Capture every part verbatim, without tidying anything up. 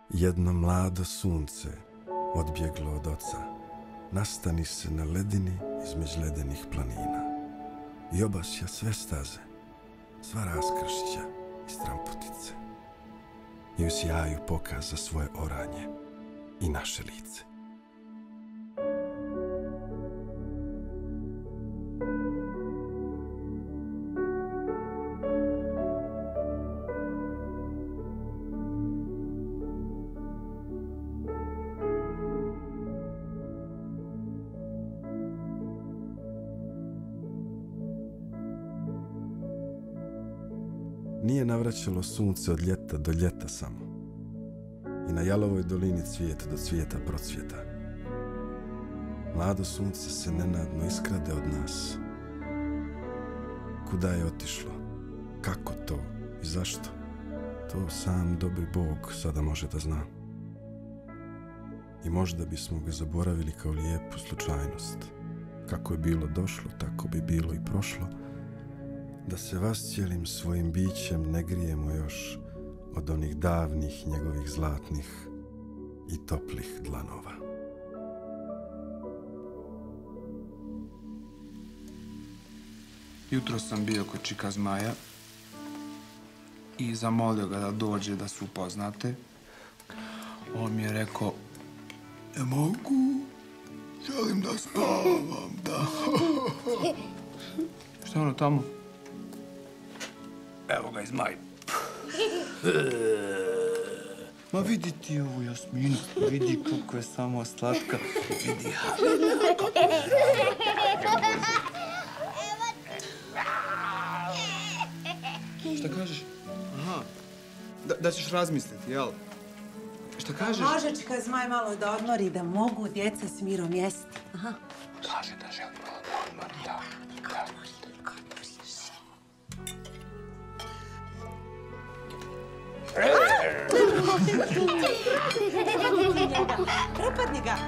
Jedno mlado sunce odbjeglo od oca, nastani se na ledini između ledenih planina i obasja sve staze, sva raskršća i stramputice i u sjaju pokaza svoje oranje i naše lice. Nije navraćalo sunce od ljeta do ljeta samo. I na jalovoj dolini cvijet do cvijeta procvjeta. Mlado sunce se nenadno iskrade od nas. Kuda je otišlo? Kako to? I zašto? To sam dobri Bog sada može da zna. I možda bismo ga zaboravili kao lijepu slučajnost. Kako je bilo došlo, tako bi bilo i prošlo. Da se vas cijelim svojim bićem ne grijemo još od onih davnih njegovih zlatnih i toplih dlanova. Jutro sam bio kod čika Zmaja i zamolio ga da dođe da se upoznate. On mi je rekao, ne mogu, želim da spavam, da. Šta je ono tamo? Evo ga i Zmaj. Ma vidi ti ovu Jasminu, vidi kako je samo slatka. Vidi. Šta kažeš? Aha. Da, da ćeš razmisliti, jel? Šta kažeš? Može čeka Zmaj malo da odmori, da mogu djeca s mirom jesti. Aha. Kaže da želi malo da odmori, da. Prepadni ga!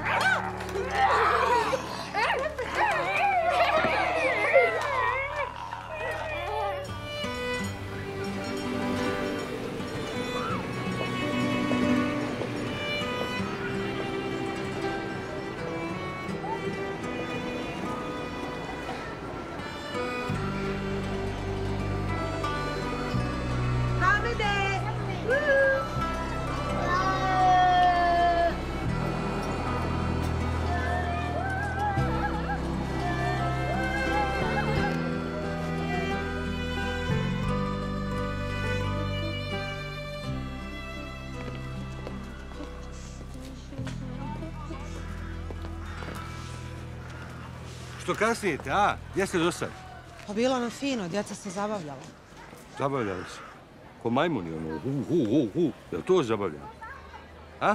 Što kasnijete, a? Gdje ste do sad? Pa bilo ono fino, djeca se zabavljala. Zabavljali se? Ko majmuni, ono, hu, hu, hu, hu. Je li to zabavljalo? A?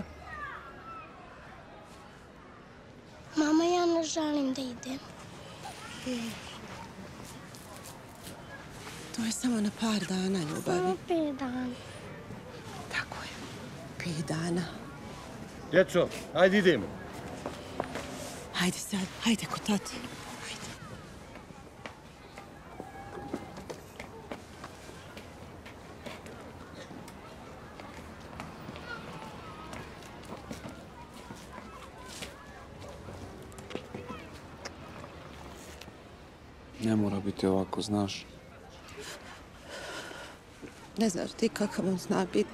Mama, ja ne želim da idem. To je samo na par dana, ljubavi. Samo pet dana. Tako je. Pet dana. Djeco, ajde idemo. Hajde sad, hajde kod tati. Hajde. Ne mora biti ovako, znaš. Ne znaš ti kakav on zna biti.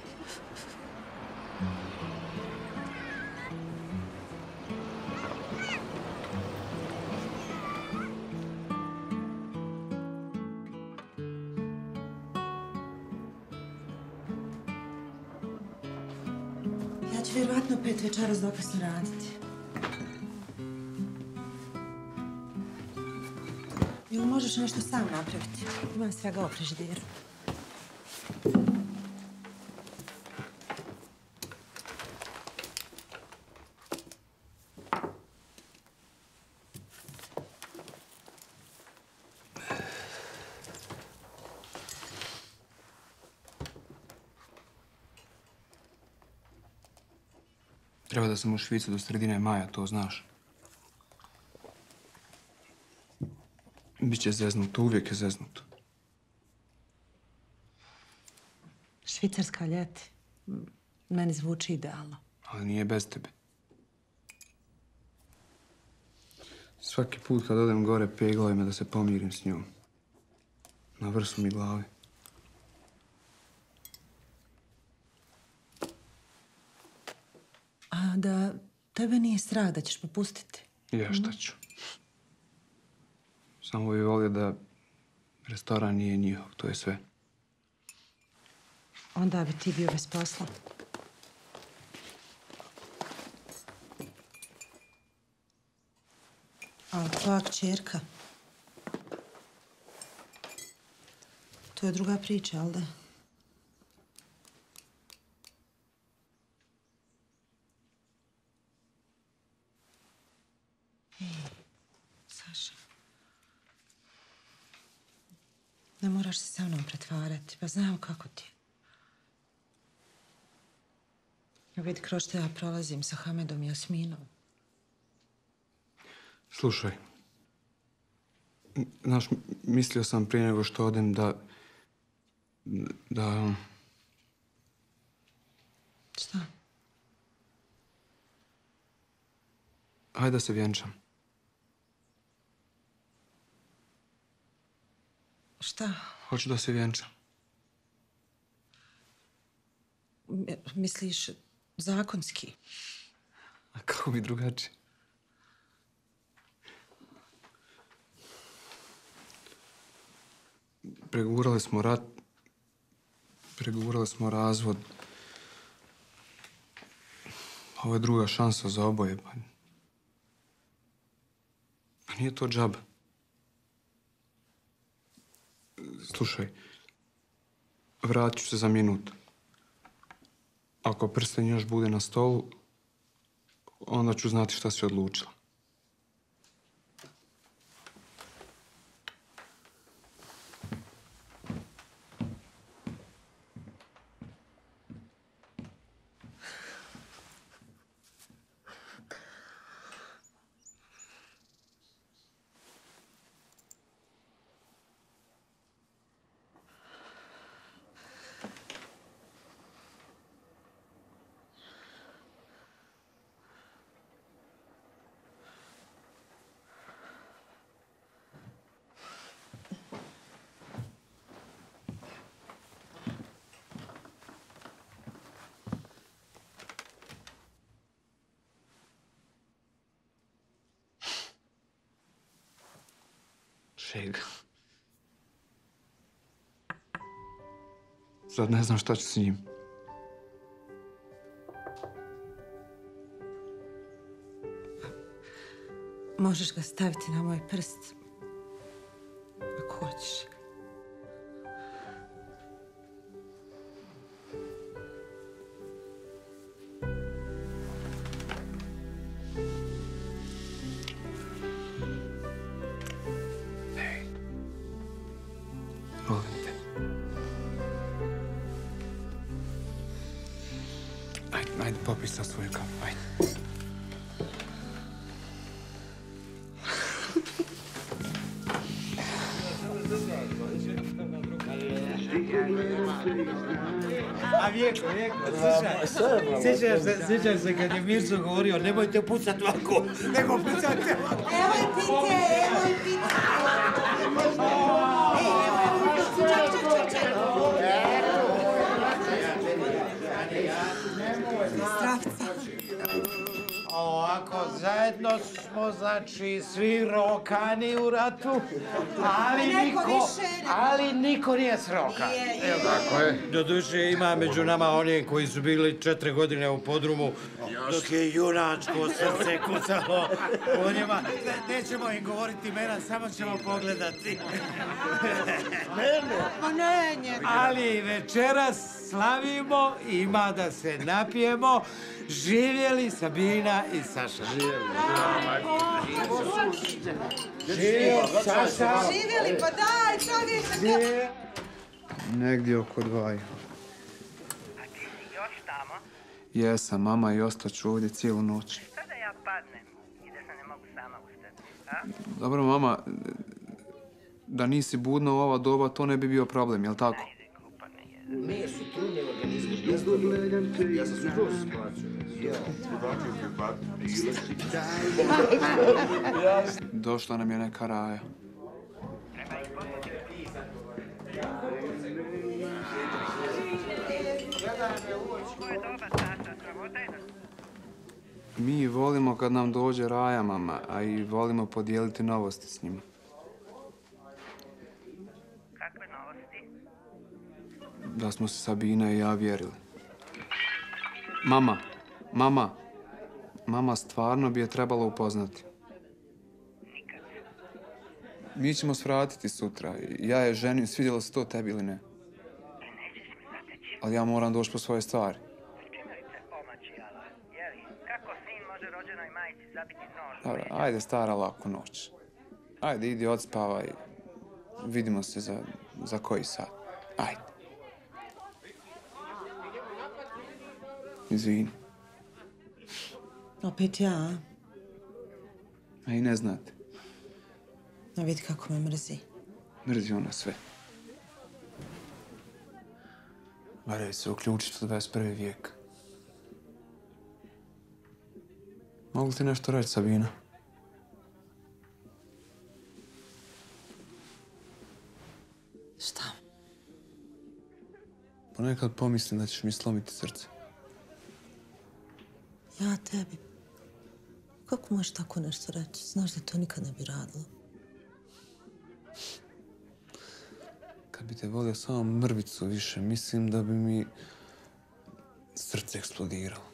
Ja ću vjerovatno pet večeras dokasno raditi. Ili možeš nešto sam napraviti? Imam svega u frižideru. Treba da sam u Švicu do sredine maja, to znaš. Biće zeznuto, uvijek je zeznuto. Švicarska ljeti. Meni zvuči idealno. Ali nije bez tebe. Svaki put kad odem gore, peglaju me da se pomirim s njom. Na vrsu mi glave. A da tebe nije strah da ćeš popustiti? Ja šta ću. Samo bi volio da restoran nije njihov, to je sve. Onda bi ti bio bez posla. A tvoja kćerka? To je druga priča, ali da? Ej, Saša. Ne moraš se sa mnom pretvarati, pa znam kako ti je. Vidi kroz što ja prolazim sa Hamedom i Jasminom. Slušaj. Znaš, mislio sam prije nego što odem da... da... Šta? Hajde da se vjenčam. Šta? Hoću da se vjenčam. M- Misliš zakonski? A kako bi drugačije? Pregurali smo rat. Pregurali smo razvod. Ovo je druga šansa za oboje. Pa, pa nije to džaba. Slušaj, vratit ću se za minut. Ako prsten još bude na stolu, onda ću znati šta si odlučila. Šega. Sad ne znam šta ću s njim. Možeš ga staviti na moj prst. Ako hoćeš. Volim te. Ajde, ajde, popij sa svoju kafu, ajde. A Vjeko, Vjeko, slušaj, sjećaš se, sjećaš se kad je Mirco govorio nemojte pucat ovako, nego pucate ovako. Evo i pite, evo i pite. Ej, evo, evo, čak, čak, čak, čak. Zdravca. Ovako, zajedno smo, znači, svi rokani u ratu, ali Neko niko, više ne. ali niko nije srokan. Je, je. Tako je. Doduše ima među nama oni koji su bili četiri godine u podrumu, dok je junačko srce kucalo u njima. Ne, nećemo im govoriti imena, samo ćemo pogledati. Ma ne, njega. Ali večeras slavimo, ima da se napijemo. Živjeli Sabina i Saša. Živjeli Saša. Živjeli, pa daj, čovječe. Negdje oko dvaju. A ti si još tamo? Jesam, mama, i ostaću ovdje cijelu noć. Šta da ja padnem i da se ne mogu sama ustati, a? Dobro, mama, da nisi budna u ova doba, to ne bi bio problem, jel tako? Ajde, kupa me je. Meso, trudne u organizmu. Ja sam gledam, ja sam skroz splaćao. Došla nam je neka raja. Mi volimo kad nam dođe raja, mama, a i volimo podijeliti novosti s njima. Kakve novosti? Da smo se Sabina i ja vjerili. Mama, mama, mama stvarno bi je trebalo upoznati. Nikad. Mi ćemo svratiti sutra. Ja je ženim, svidjelo se to tebi ili ne? Nećeš mi zateći. Ali ja moram doći po svoje stvari. Čimerice omačijala. Jeli, kako sin može rođenoj majici zabiti nož? Dobro, ajde stara, laku noć. Ajde, idi odspavaj. Vidimo se za, za koji sat. Ajde. Izvini. Opet ja, a? A i ne znate. A vidi kako me mrzi. Mrzi ona sve. Varaj se uključiti u dvadeset prvi vijek. Mogu ti nešto reći, Sabina? Šta? Ponekad pomislim da ćeš mi slomiti srce. Ja tebi? Kako možeš tako nešto reći? Znaš da to nikad ne bi radila. Kad bi te volio samo mrvicu više, mislim da bi mi srce eksplodiralo.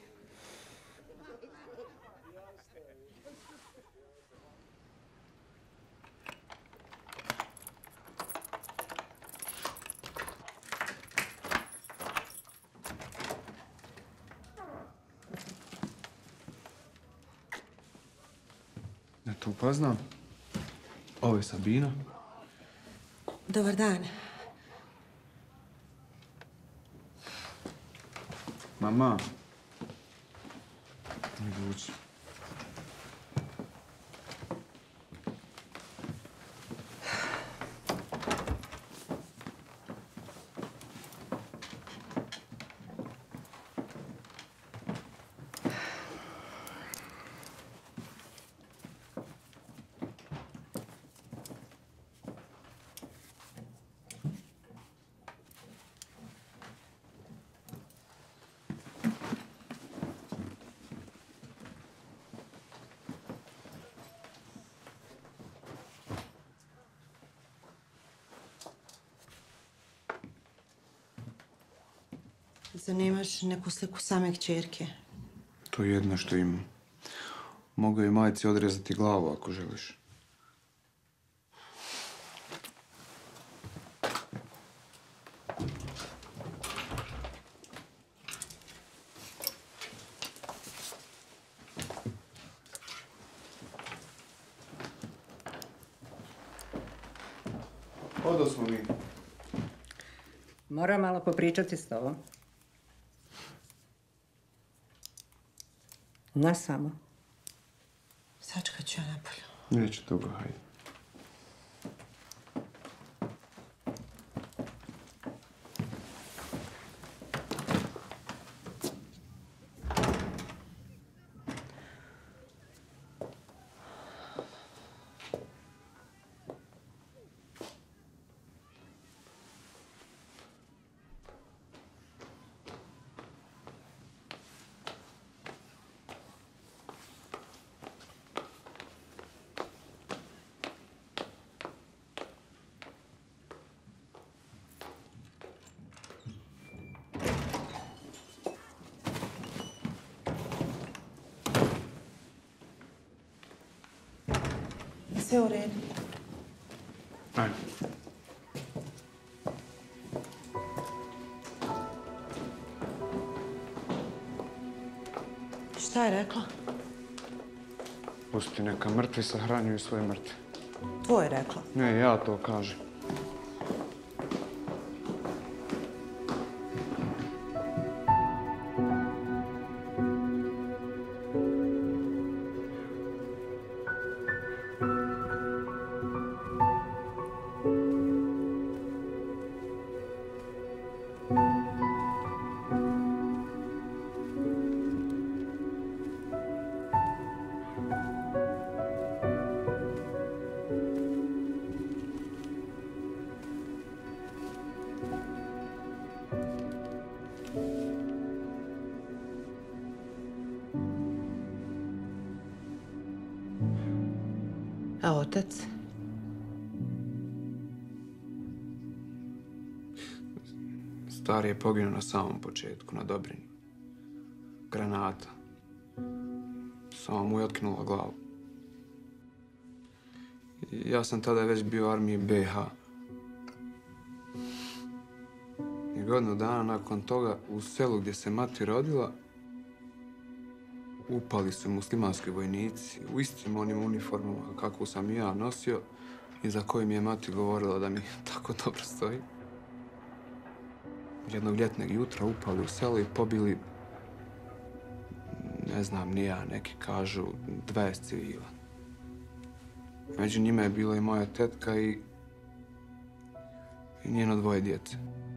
Ja te upoznam. Ovo je Sabina. Dobar dan. Mama. Mi dođi. Zanimaš neku sliku same kćerke? To je jedno što imam. Mogu je majci odrezati glavu ako želiš. Odo smo mi. Moram malo popričati s tobom. Na samo. Sačkat ću ja napolju. Neće dugo, hajde. Sve u redu. Ajde. Šta je rekla? Pusti, neka mrtvi sahranjuju svoje mrtve. Tvoje rekla. Ne, ja to kažem. Thank you. A otac? Stari je poginuo na samom početku, na Dobrini. Granata. Samo mu je otkinula glavu. I ja sam tada već bio u armiji be ha. I godinu dana nakon toga u selu gdje se mati rodila upali su muslimanski vojnici u istim onim uniformama kakvu sam i ja nosio i za koju mi je mati govorila da mi tako dobro stoji. Jednog ljetnog jutra upali u selo i pobili, ne znam ni ja, neki kažu, dvadeset civila. Među njima je bila i moja tetka i, i njeno dvoje djece.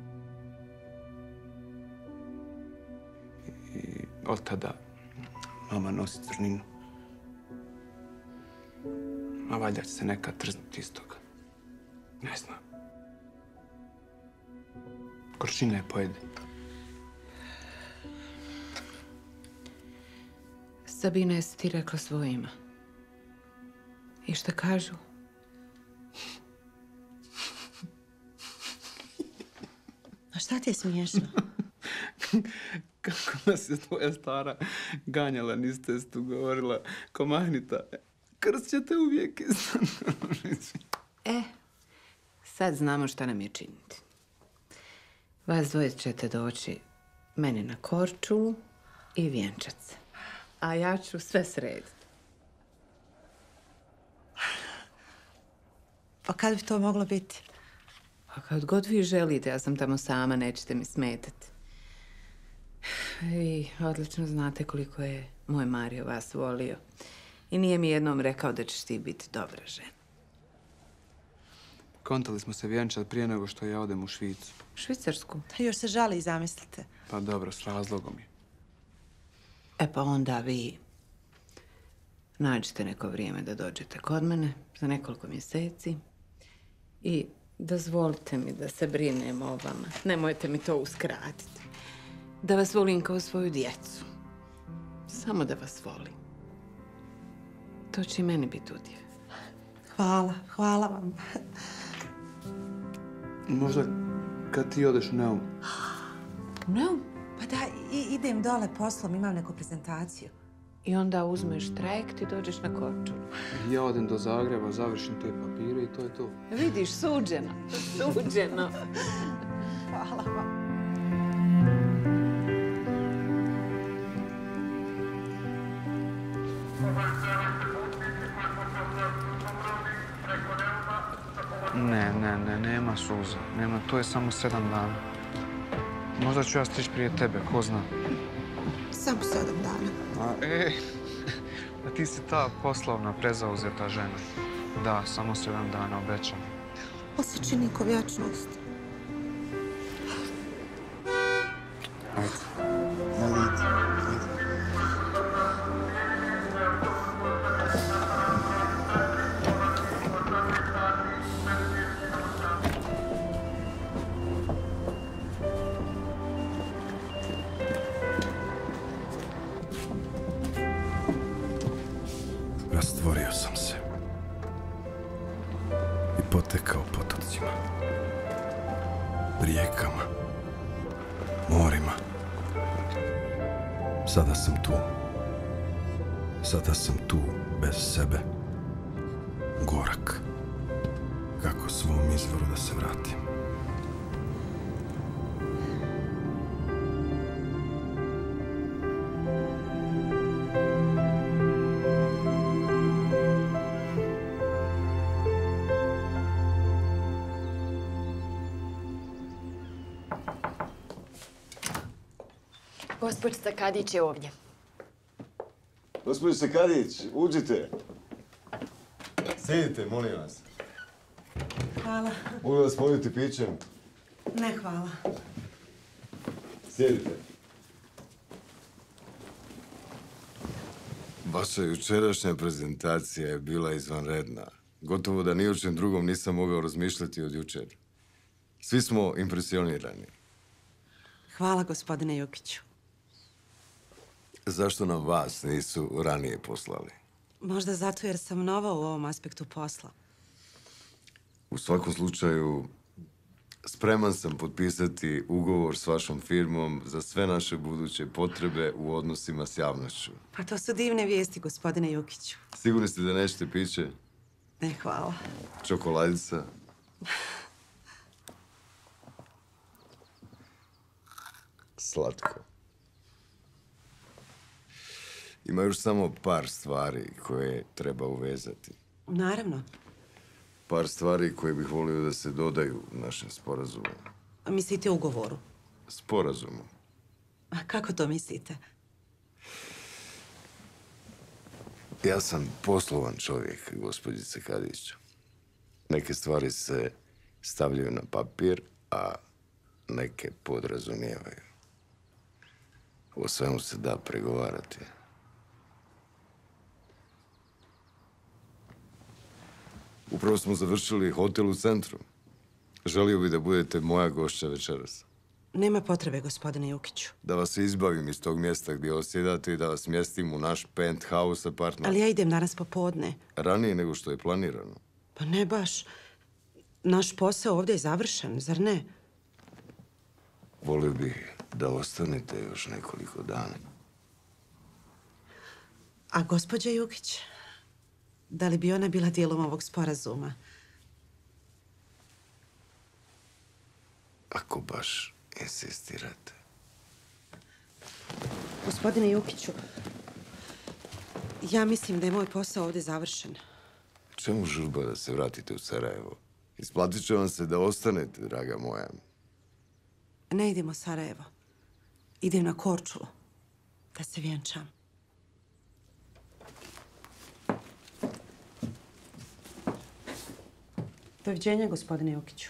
I od tada mama nosi crninu. A valjda će se nekad trznuti iz toga. Ne znam. Gorčina je pojede. Sabina, jesi ti rekla svojima? I šta kažu? A šta ti je smiješno? Kako nas je tvoja stara ganjala niz cestu, govorila, ko Mahnita, krst će te uvijek iznad. E, sad znamo šta nam je činiti. Vas dvoje ćete doći meni na Korčulu i vjenčat se. A ja ću sve srediti. Pa kad bi to moglo biti? Pa kad god vi želite, ja sam tamo sama, nećete mi smetati. Vi odlično znate koliko je moj Mario vas volio. I nije mi jednom rekao da ćeš ti biti dobra žena. Kontali smo se vjenčati prije nego što ja odem u Švicu. Švicarsku? Još se žali, zamislite. Pa dobro, s razlogom je. E pa onda vi nađite neko vrijeme da dođete kod mene za nekoliko mjeseci i dozvolite mi da se brinem o vama. Nemojte mi to uskratiti. Da vas volim kao svoju djecu. Samo da vas volim. To će i meni biti udjev. Hvala, hvala vam. Možda kad ti odeš u Neum. Neum? Pa da, i, idem dole poslom, imam neku prezentaciju. I onda uzmeš trajekt i dođeš na Korčulu. Ja odem do Zagreba, završim te papire i to je to. Vidiš, suđeno. Suđeno. Hvala vam. Ne, ne, ne, nema suza. Nema, to je samo sedam dana. Možda ću ja stići prije tebe, ko zna. Samo sedam dana. A, ej, a ti si ta poslovna, prezauzeta žena. Da, samo sedam dana, obećam. Ovo se čini ko vječnost. Ajde. Rastvorio sam se i potekao potocima, rijekama, morima. Sada sam tu. Sada sam tu bez sebe. Gorak. Kako svom izvoru da se vratim? Gospođica Kadić je ovdje. Gospođice Kadić, uđite. Sjedite, molim vas. Hvala. Mogu vas moliti pićem? Ne, hvala. Sjedite. Vaša jučerašnja prezentacija je bila izvanredna. Gotovo da ni o čem drugom nisam mogao razmišljati od jučer. Svi smo impresionirani. Hvala, gospodine Jukiću. Zašto nam vas nisu ranije poslali? Možda zato jer sam nova u ovom aspektu posla. U svakom slučaju, spreman sam potpisati ugovor s vašom firmom za sve naše buduće potrebe u odnosima s javnošću. Pa to su divne vijesti, gospodine Jukiću. Sigurni ste da nećete piće? Ne, hvala. Čokoladica? Slatko. Ima još samo par stvari koje treba uvezati. Naravno. Par stvari koje bih volio da se dodaju našem sporazumu. A mislite u ugovoru? Sporazumu. A kako to mislite? Ja sam poslovan čovjek, gospođice Kadić. Neke stvari se stavljaju na papir, a neke podrazumijevaju. O svemu se da pregovarati. Upravo smo završili hotel u centru. Želio bih da budete moja gošća večeras. Nema potrebe, gospodine Jukiću. Da vas izbavim iz tog mjesta gdje osjedate i da vas mjestim u naš penthouse apartman. Ali ja idem danas popodne. Ranije nego što je planirano. Pa ne baš. Naš posao ovdje je završen, zar ne? Volio bih da ostanete još nekoliko dana. A gospođa Jukić, da li bi ona bila dijelom ovog sporazuma? Ako baš insistirate. Gospodine Jukiću, ja mislim da je moj posao ovdje završen. Čemu žurba da se vratite u Sarajevo? Isplatit će vam se da ostanete, draga moja. Ne idem u Sarajevo. Idem na Korčulu. Da se vjenčam. Doviđenja, gospodine Jukiću.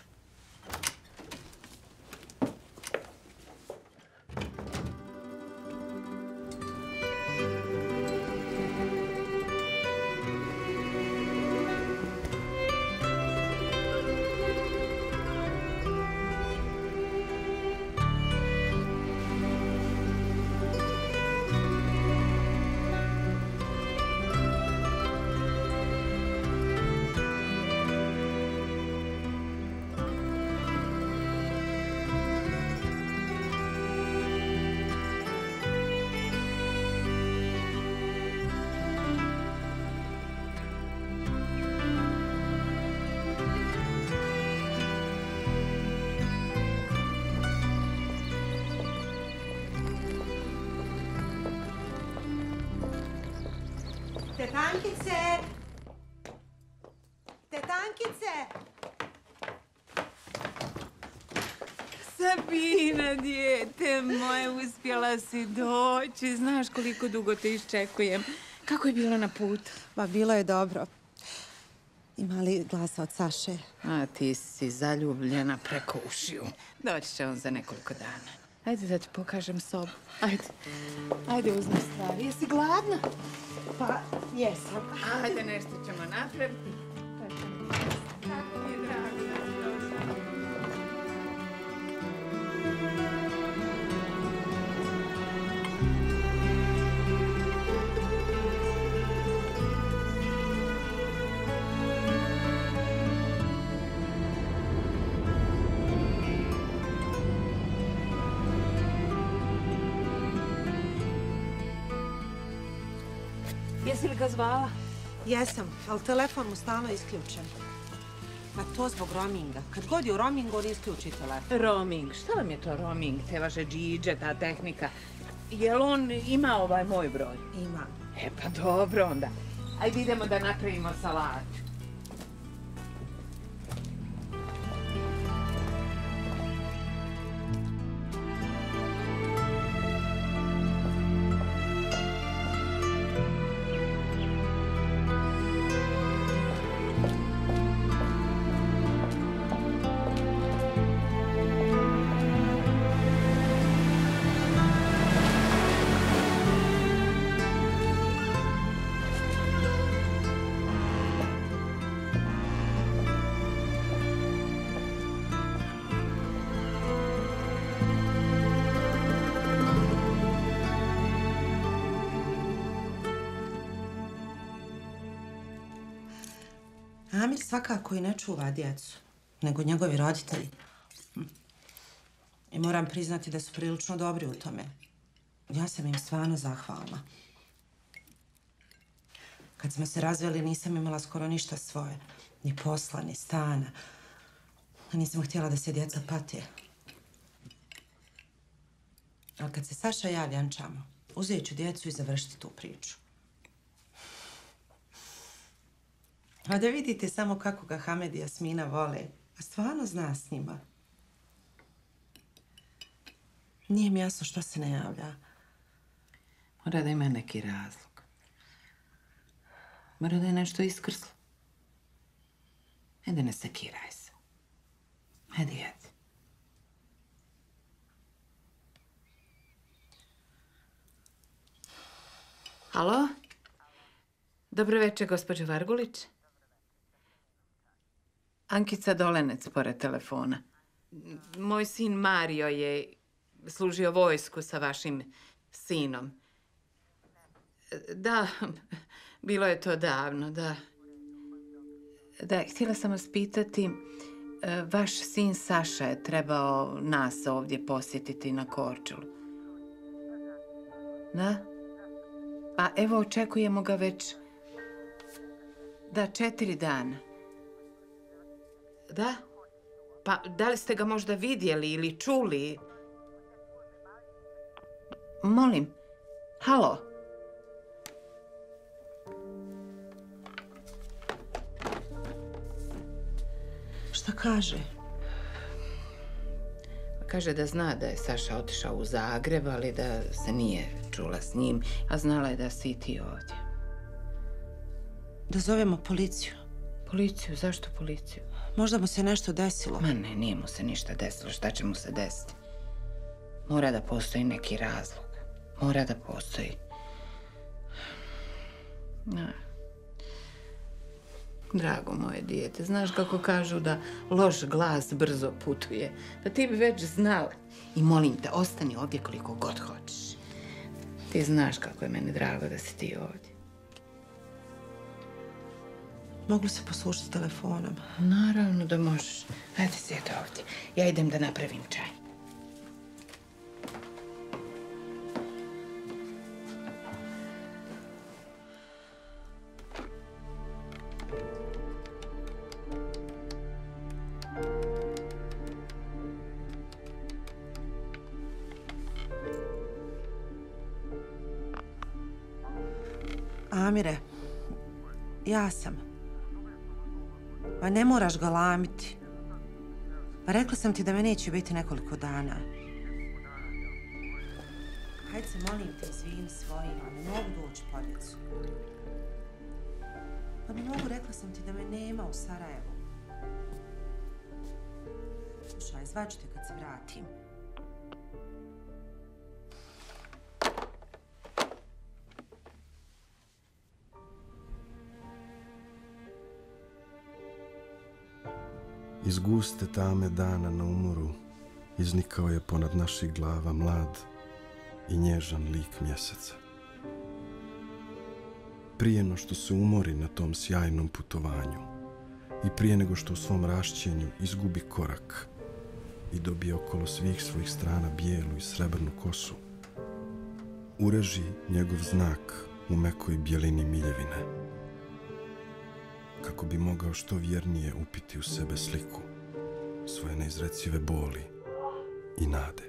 Tetankice! Tetankice! Sabina, dijete moje, uspjela si doći. Znaš koliko dugo te iščekujem. Kako je bilo na putu? Ba, bilo je dobro. Ima li glasa od Saše? A ti si zaljubljena preko ušiju. Doći će on za nekoliko dana. Ajde da ti pokažem sobu. Ajde. Ajde, uzmi stvari. Jesi gladna? Pa, jesam. Ajde, nešto ćemo napraviti. Kako mi je drago da si došla. Jesi li ga zvala? Jesam, ali telefon mu stalno isključen. Ma to zbog roaminga. Kad god je u roamingu, on isključi telefon. Roaming? Šta vam je to roaming? Te vaše džidže, ta tehnika. Jel on ima ovaj moj broj? Ima. E pa dobro onda. Ajde idemo da napravimo salatu. Amir svakako i ne čuva djecu, nego njegovi roditelji. I moram priznati da su prilično dobri u tome. Ja sam im stvarno zahvalna. Kad smo se razveli, nisam imala skoro ništa svoje. Ni posla, ni stana. Nisam htjela da se djeca pate. Ali kad se Saša i ja vjenčamo, uzet ću djecu i završiti tu priču. A da vidite samo kako ga Hamed i Jasmina vole. A stvarno zna s njima. Nije mi jasno što se ne javlja. Mora da ima neki razlog. Mora da je nešto iskrslo. Ajde, ne sekiraj se. Ajde, jedi. Alo? Dobro večer, gospođo Vargulić. Ankica Dolenec, pored telefona. Moj sin Mario je služio vojsku sa vašim sinom. Da, bilo je to davno, da. Da, htjela sam vas pitati, vaš sin Saša je trebao nas ovdje posjetiti na Korčulu. Da? Pa evo, očekujemo ga već, da, četiri dana. Da? Pa da li ste ga možda vidjeli ili čuli? Molim, halo? Šta kaže? Kaže da zna da je Saša otišao u Zagreb, ali da se nije čula s njim, a znala je da si i ti ovdje. Da zovemo policiju. Policiju? Zašto policiju? Možda mu se nešto desilo. Ma ne, nije mu se ništa desilo. Šta će mu se desiti? Mora da postoji neki razlog. Mora da postoji. Ja. Drago moje dijete, znaš kako kažu da loš glas brzo putuje. Pa ti bi već znala. I molim te, ostani ovdje koliko god hoćeš. Ti znaš kako je meni drago da si ti ovdje. Mogu se poslušati telefonom? Naravno da možeš. Ajde, sjeti ovdje. Ja idem da napravim čaj. Amire, ja sam. Pa ne moraš galamiti. Pa rekla sam ti da me neće biti nekoliko dana. Hajde se, molim te, izvini svojima. Ne mogu doći po djecu. Pa ne mogu, rekla sam ti da me nema u Sarajevu. Slušaj, zvaću te kad se vratim. Iz guste tame dana na umoru iznikao je ponad naših glava mlad i nježan lik mjeseca. Prije no što se umori na tom sjajnom putovanju i prije nego što u svom rašćenju izgubi korak i dobije okolo svih svojih strana bijelu i srebrnu kosu, ureži njegov znak u mekoj bjelini miljevine, kako bi mogao što vjernije upiti u sebe sliku svoje neizrecive boli i nade.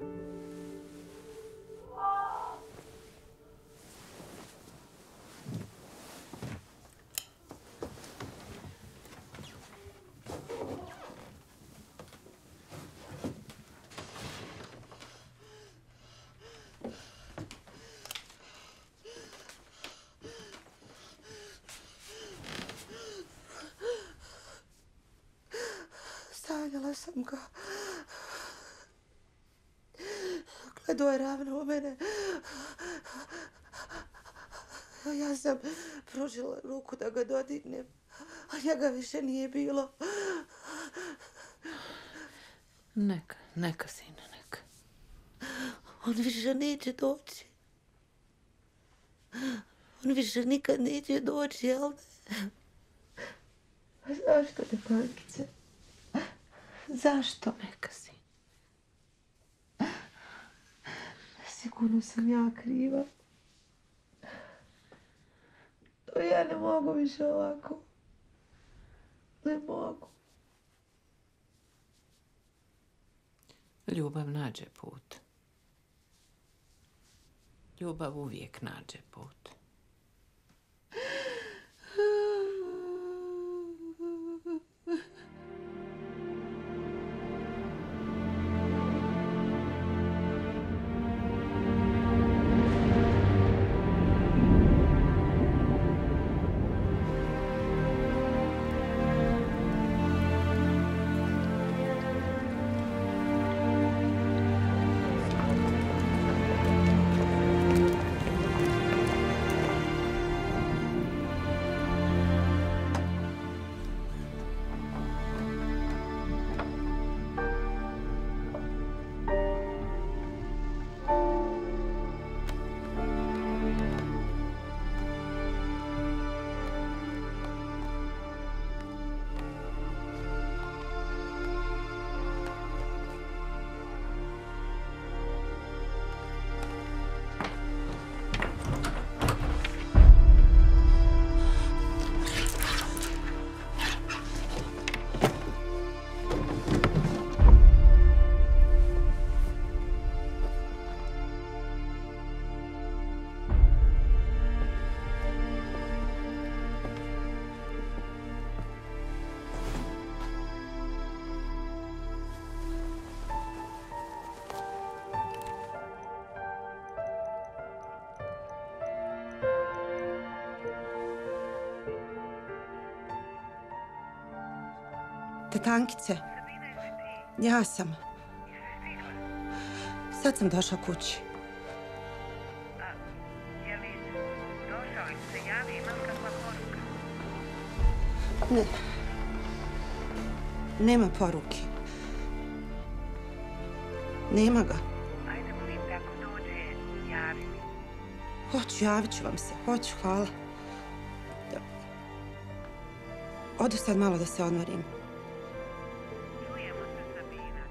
Sanjala sam ga. Gledao je ravno u mene. Ja sam pružila ruku da ga dodirnem, a njega više nije bilo. Neka, neka, sine, neka. On više neće doći. On više nikad neće doći, jel? Zašto te, Pankice? Zašto? Neka si. Sigurno sam ja kriva. To ja ne mogu više ovako. Ne mogu. Ljubav nađe put. Ljubav uvijek nađe put. Tetankice, ja sam. Sad sam došla kući. Je li došao ili se javi, imam kakva poruka? Ne. Nema poruke. Nema ga. Ajde, molim te, ako dođe, javi mi. Hoću, javit ću vam se. Hoću, hvala. Odu sad malo da se odmorim. Čujemo se, Sabina.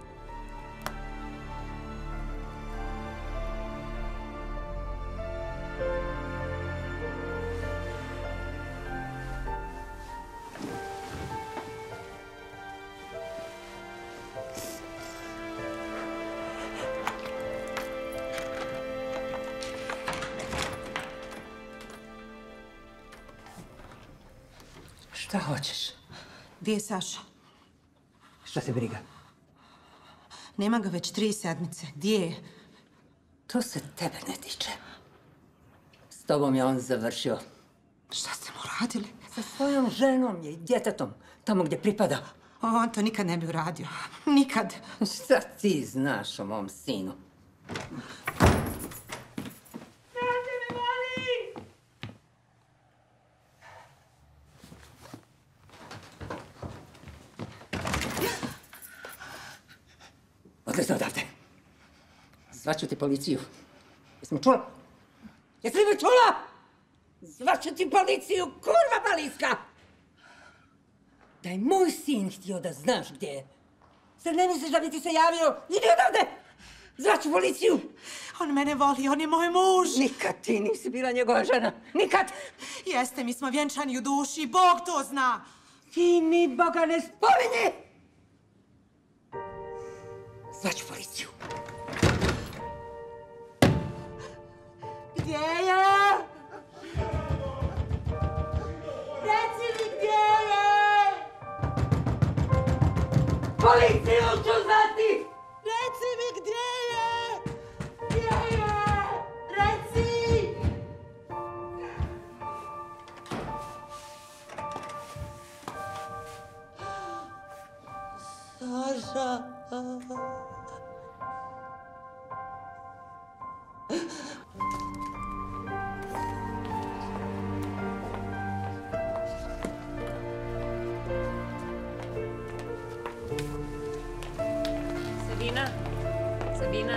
Šta hoćeš? Gdje je Saša? Šta te briga? Nema ga već tri sedmice. Gdje je? To se tebe ne tiče. S tobom je on završio. Šta ste mu radili? Sa svojom ženom je i djetetom, tamo gdje pripada. O, on to nikad ne bi uradio. Nikad. Šta ti znaš o mom sinu? Odlezi odavde. Zvaću ti policiju. Jesi mi čula? Jesi mi čula? Zvaću ti policiju, kurva baliska! Da je moj sin htio da znaš gdje je. Zar ne misliš da bi ti se javio? Idi odavde! Zvaću policiju! On mene voli, on je moj muž. Nikad ti nisi bila njegova žena. Nikad! Jeste, mi smo vjenčani u duši, Bog to zna. Ti mi Boga ne spominji! Zvaću policiju. Gdje je? Reci mi gdje je? Policiju ću zvati! Reci mi gdje je? Gdje je? Reci! Saša... Sabina? Sabina?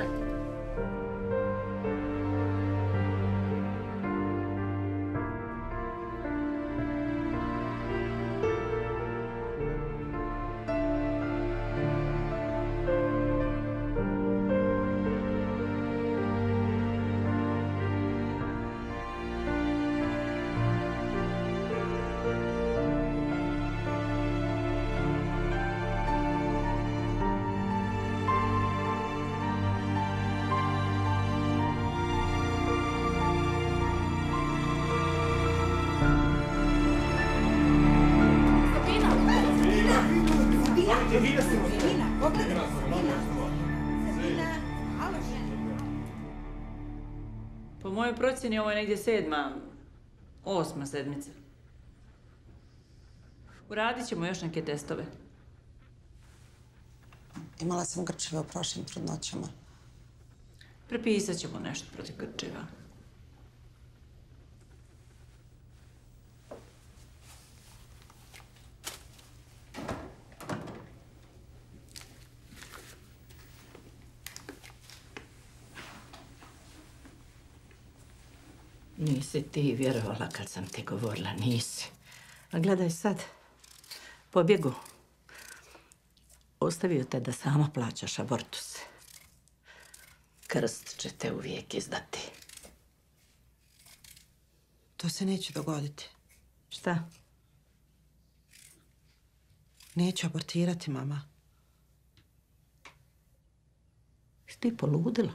Po mojoj procjeni ovo je negdje sedma, osma sedmica. Uradit ćemo još neke testove. Imala sam grčeve u prošlim trudnoćama. Prepisat ćemo nešto protiv grčeva. Nisi ti vjerovala kad sam ti govorila, nisi. A gledaj sad, pobjegu. Ostavio te da sama plaćaš abortus. Krst će te uvijek izdati. To se neće dogoditi. Šta? Neću abortirati, mama. Jesi ti poludila?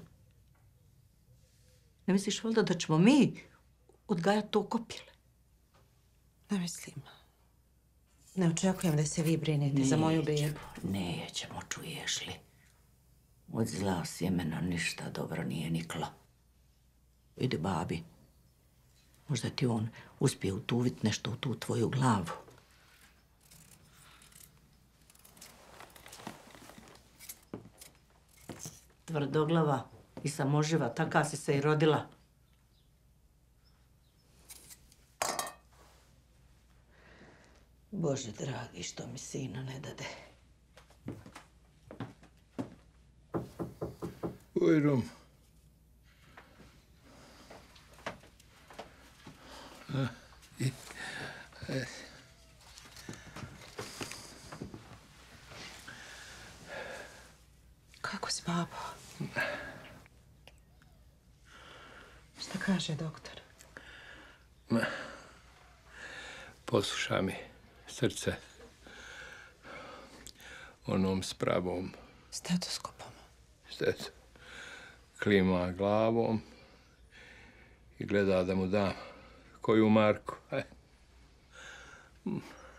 Ne misliš valjda da ćemo mi odgajati to kopjele? Ne mislim. Ne očekujem da se vi brinete za moju bebu. Nećemo, čuješ li? Od zla sjemena ništa dobro nije niklo. Idi babi. Možda ti on uspije utuvit nešto u tu tvoju glavu. Tvrdoglava i samoživa, taka si se i rodila. Bože dragi, što mi sina ne dade. Bujrum. I, e. Kako si, babo? Šta kaže doktor? Ma, posluša mi srce onom s pravom. Stetoskopom. Stet. Klima glavom i gleda da mu dam koju marku. Aj. Mm.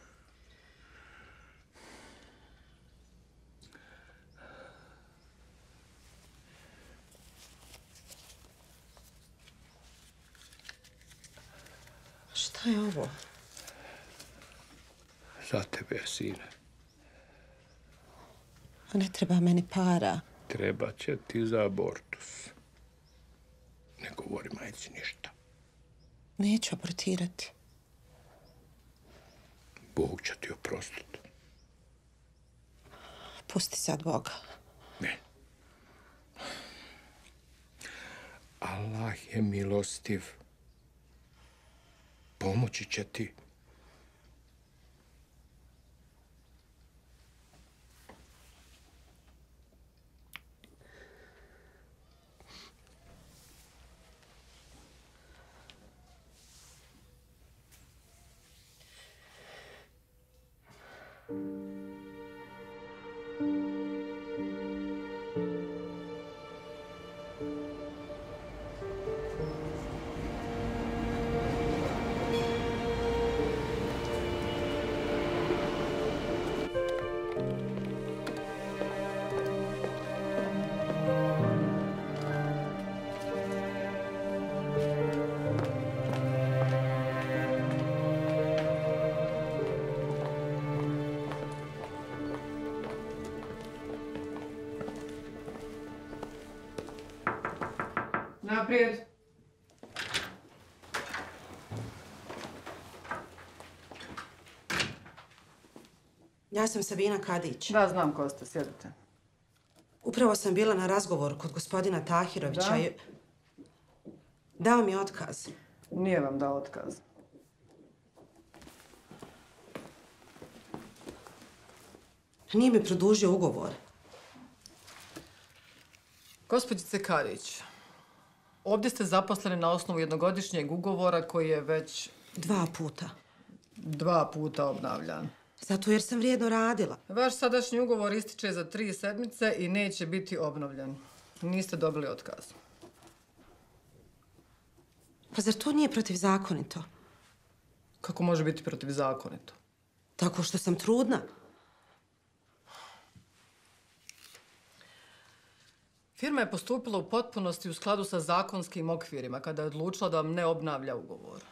Šta je ovo? Za tebe, sine. A ne treba meni para. Treba će ti za abortus. Ne govori majci ništa. Neću abortirati. Bog će ti oprostiti. Pusti sad Boga. Ne. Allah je milostiv. Pomoći će ti. Naprijed. Ja sam Sabina Kadić. Da, znam ko ste, sjedite. Upravo sam bila na razgovoru kod gospodina Tahirovića Da? i... Dao mi otkaz. Nije vam dao otkaz. Nije mi produžio ugovor. Gospođice Kadić, ovdje ste zaposleni na osnovu jednogodišnjeg ugovora koji je već... Dva puta. Dva puta obnavljan. Zato jer sam vrijedno radila. Vaš sadašnji ugovor ističe za tri sedmice i neće biti obnovljen. Niste dobili otkaz. Pa zar to nije protivzakonito? Kako može biti protivzakonito? Tako što sam trudna. Firma je postupila u potpunosti u skladu sa zakonskim okvirima kada je odlučila da vam ne obnavlja ugovor.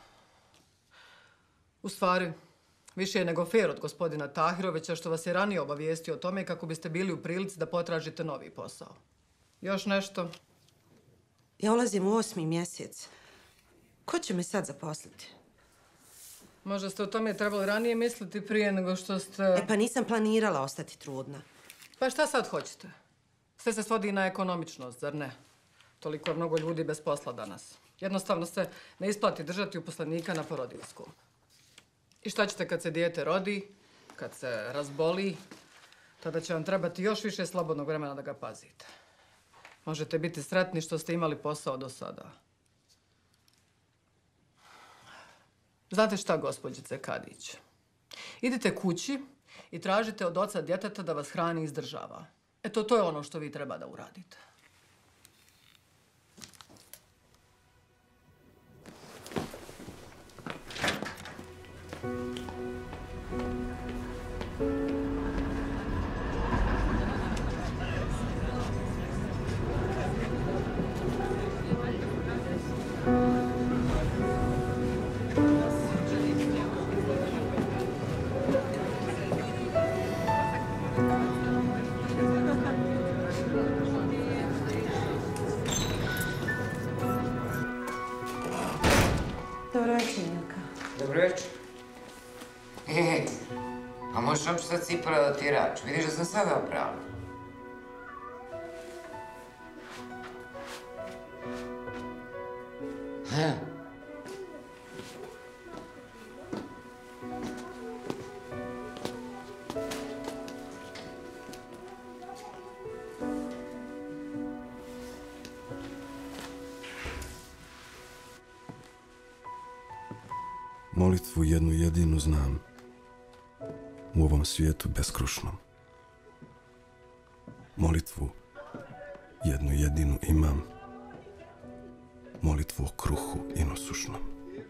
U stvari, više je nego fair od gospodina Tahirovića što vas je ranije obavijestio o tome kako biste bili u prilici da potražite novi posao. Još nešto? Ja ulazim u osmi mjesec. Ko će me sad zaposliti? Možda ste o tome trebali ranije misliti prije nego što ste... E pa nisam planirala ostati trudna. Pa šta sad hoćete? Sve se svodi na ekonomičnost, zar ne? Toliko je mnogo ljudi bez posla danas. Jednostavno se ne isplati držati uposlenika na porodiljskom. I šta ćete kad se dijete rodi, kad se razboli, tada će vam trebati još više slobodnog vremena da ga pazite. Možete biti sretni što ste imali posao do sada. Znate šta, gospođice Kadić? Idite kući i tražite od oca djeteta da vas hrani i izdržava. Eto, to je ono što vi treba da uradite. Dobro večer, Milka. Dobro večer. E, a možeš uopće sad cipala da ti rač? Vidiš da sam sada oprala. Ha? Molitvu jednu jedinu znam u ovom svijetu beskrušnom. Molitvu jednu jedinu imam, molitvu o kruhu inosušnom.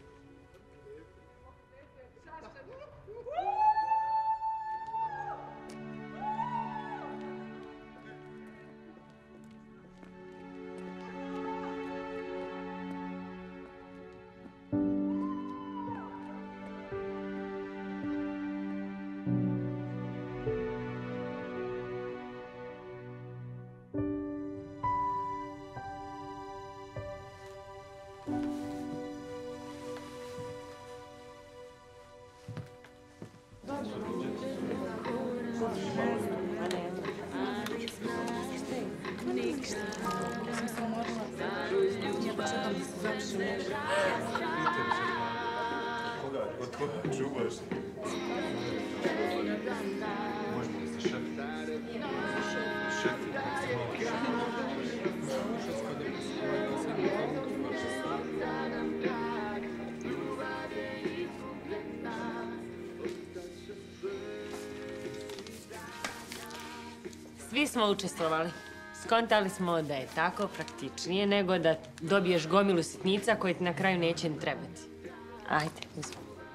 Svi smo učestvovali. Skontali smo da je tako praktičnije nego da dobiješ gomilu sitnica koje ti na kraju neće ni trebati. Ajde, uzmi.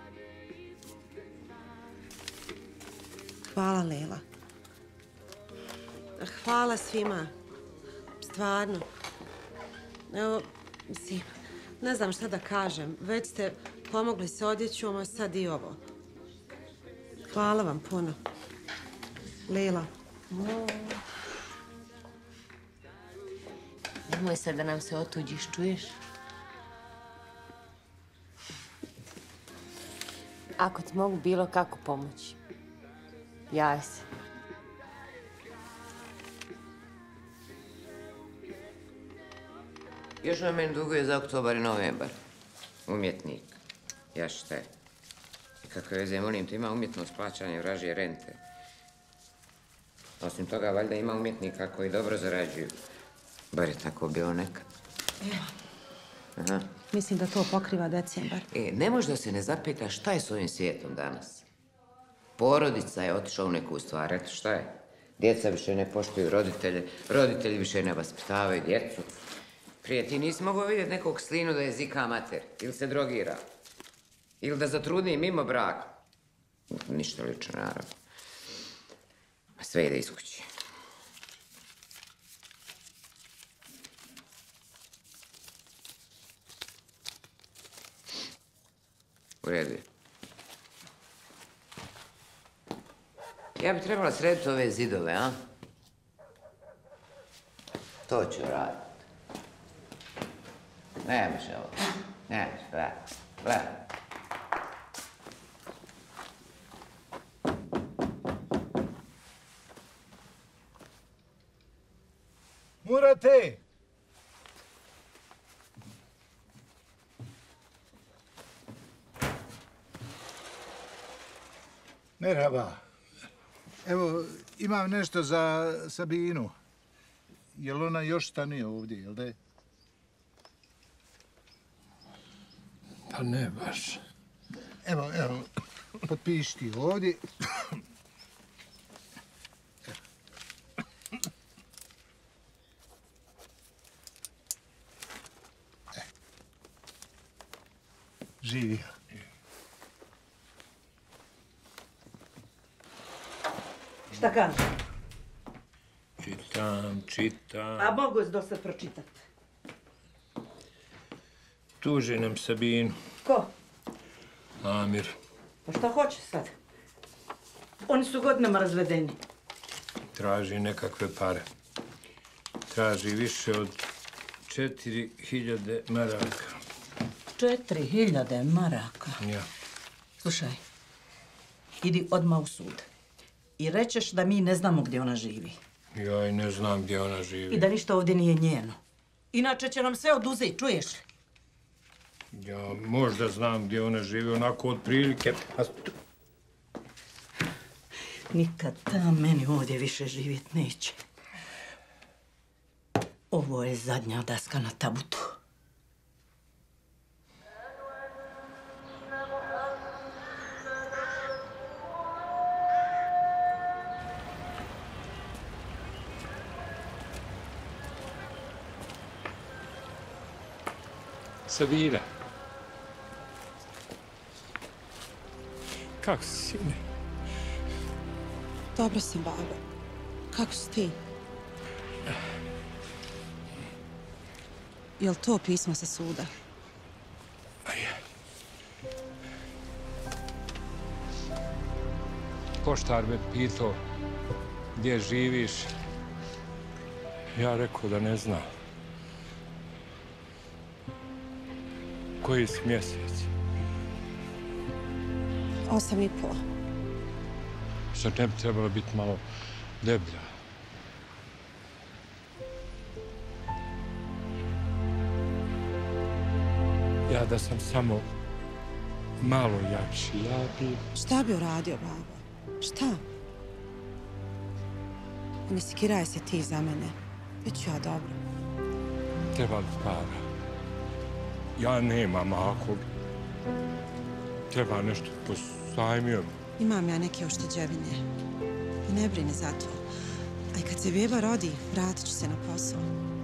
Hvala, Lela. Hvala svima. Stvarno. Evo, mislim, ne znam šta da kažem. Već ste pomogli s odjećom, a sad i ovo. Hvala vam puno. Lela. Nemoj sad da nam se otuđiš, čuješ? Ako ti mogu bilo kako pomoći, javi se. Još vam meni duguje za oktobar i novembar. Umjetnik. Ja šta je? I kakve veze, molim te, ima umjetnost plaćanja vražije rente. Osim toga, valjda ima umjetnika koji dobro zarađuju. Bar je tako bilo nekad. Evo. Aha. Mislim da to pokriva decembar. E, ne možeš da se ne zapita šta je s ovim svijetom danas. Porodica je otišla u neku stvar, eto šta je? Djeca više ne poštuju roditelje, roditelji više ne vaspitavaju djecu. Prije ti nisi mogao vidjeti nekog slinu da je zika mater, ili se drogira, ili da zatrudni mimo braka. Ništa lično, naravno. Sve ide iz kuće. U redu. Ja bi trebala srediti ove zidove, a? To ću raditi. Nemaš ovo. Nemaš, gledaj. Gledaj. Murate! Merhaba. Evo, imam nešto za Sabinu. Jel ona još stanuje ovdje, jel da je? Pa ne baš. Evo, evo, potpiši ti ovdje. Živio. Šta kažeš? Čitam, čitam. A mogu je dosta pročitati. Tuži nam Sabinu. Ko? Amir. Pa šta hoće sad? Oni su godinama razvedeni. Traži nekakve pare. Traži više od četiri hiljade maraka. Četiri hiljade maraka? Ja. Slušaj, idi odmah u sud. I rećeš da mi ne znamo gdje ona živi. Ja i ne znam gdje ona živi. I da ništa ovdje nije njeno. Inače će nam sve oduzeti, čuješ? Ja možda znam gdje ona živi, onako od prilike. A st- Nikad ta meni ovdje više živjet neće. Ovo je zadnja daska na tabutu. Sabina. Kako si, sine? Dobro sam, babo. Kako si ti? Jel to pismo sa suda? Poštar me pitao gdje živiš. Ja rekao da ne znam. Koji si mjesec? Osam i pol. Sad ne bi trebalo biti malo deblja. Ja da sam samo malo jači, ja bi... Šta bi uradio, babo? Šta? Ne sikiraj se ti za mene. Biću ja dobro. Treba li para? Ja nemam, ako treba nešto posajmio. Imam ja neke ušteđevine. I ne brini za to. A i kad se beba rodi, vratit ću se na posao.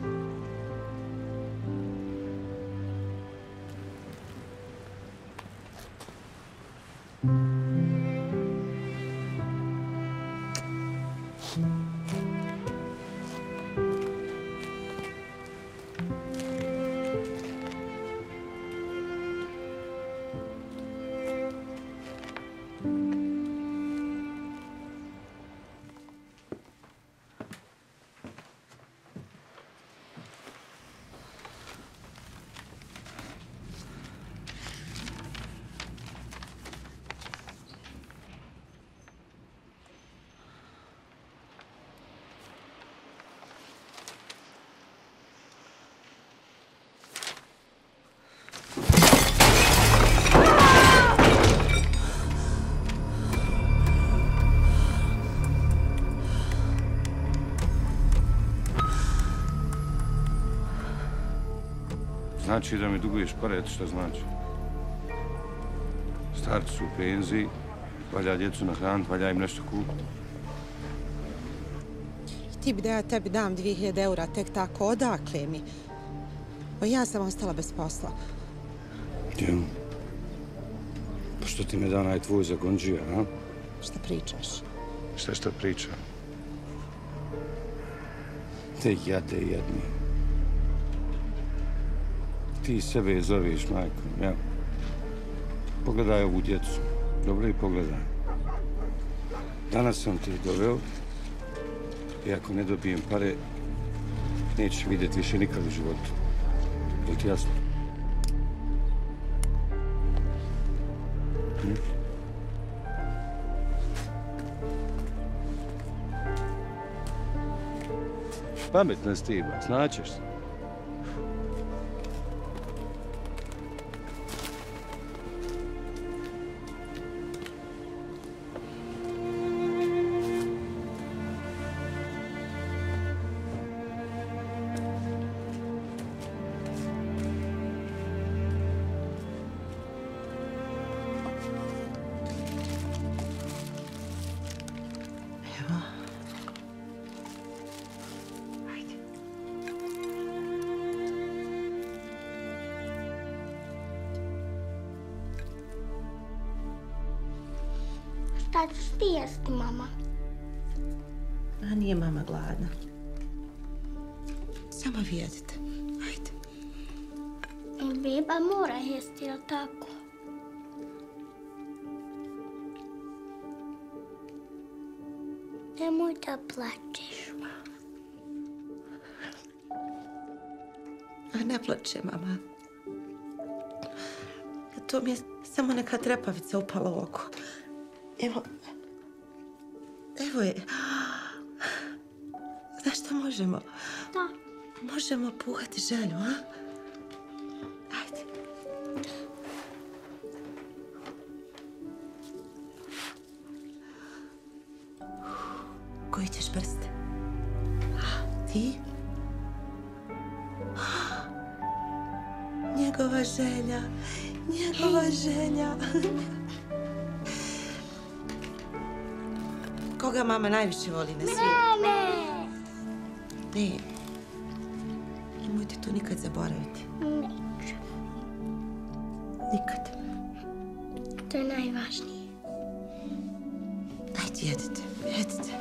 Znači da mi duguješ pare, eto šta znači. Starci su u penziji, valja djecu nahraniti, valja im nešto kupiti. Ti bi da ja tebi dam dvije hiljade eura tek tako, odakle mi? Pa ja sam ostala bez posla. Jel? Pa što ti me da onaj tvoj zagonđija, a? Šta pričaš? Šta šta pričam? Te jade jedni. Ti sebe zoveš majkom, jel? Pogledaj ovu djecu. Dobro i pogledaj. Danas sam ti doveo i ako ne dobijem pare, nećeš vidjeti više nikad u životu. Je ti jasno? Hm? Pametna si ti, ba, značeš se. Šta ćeš ti jesti, mama? A nije mama gladna. Samo vi jedite. Ajde. Beba mora jesti, jel tako? Nemoj da plačeš. A ne plače, mama. To mi je samo neka trepavica upala u oko. Evo, evo je. Znaš šta možemo? Da. Možemo puhati želju, a? Ajde. Koji ćeš prst? Ti? Njegova želja, njegova želja. Koga mama najviše voli na svijetu? Mene! Ne. Nemojte to nikad zaboraviti. Neću. Nikad. To je najvažnije. Ajde, jedite, jedite.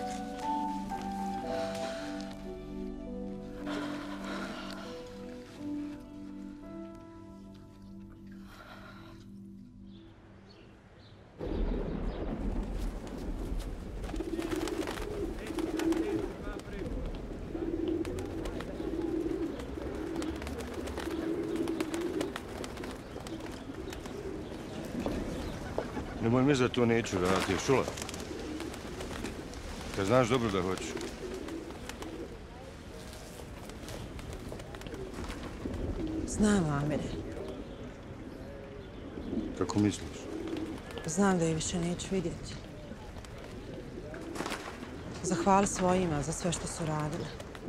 Nemoj mi za to neću da ti je čula. Kad znaš dobro da hoću. Znam, Amire. Kako misliš? Znam da je više neću vidjeti. Zahvali svojima za sve što su radile.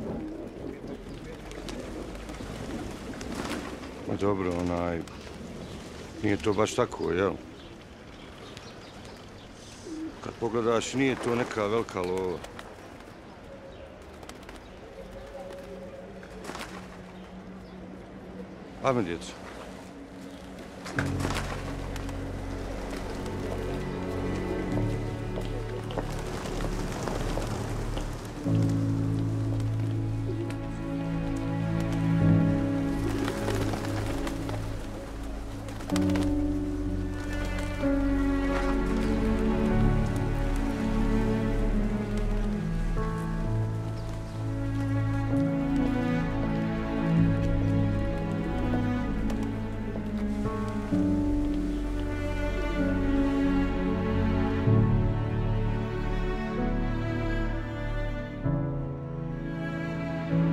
Ma dobro, onaj... Nije to baš tako, jel? Kad pogledaš, nije to neka velika lova. Ajme, djeco.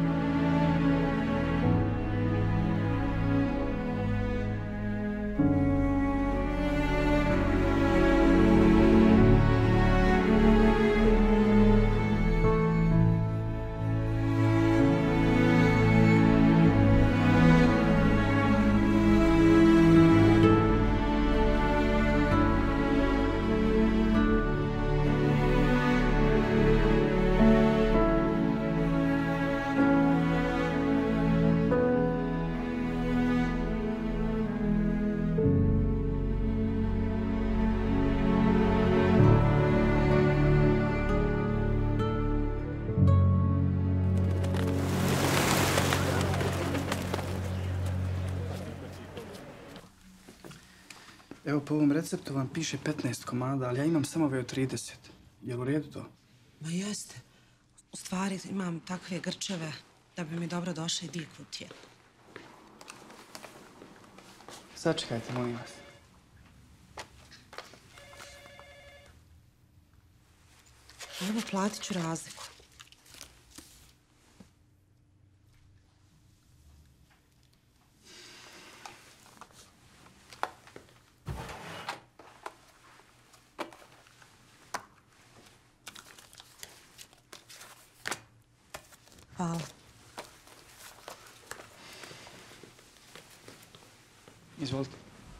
Thank you. Evo, po ovom receptu vam piše petnaest komada, ali ja imam samo ove od trideset. Je li u redu to? Ma jeste. U stvari imam takve grčeve da bi mi dobro došle i dvije kutije. Sačekajte, molim vas. Evo, platit ću razliku. Hvala. Izvolite.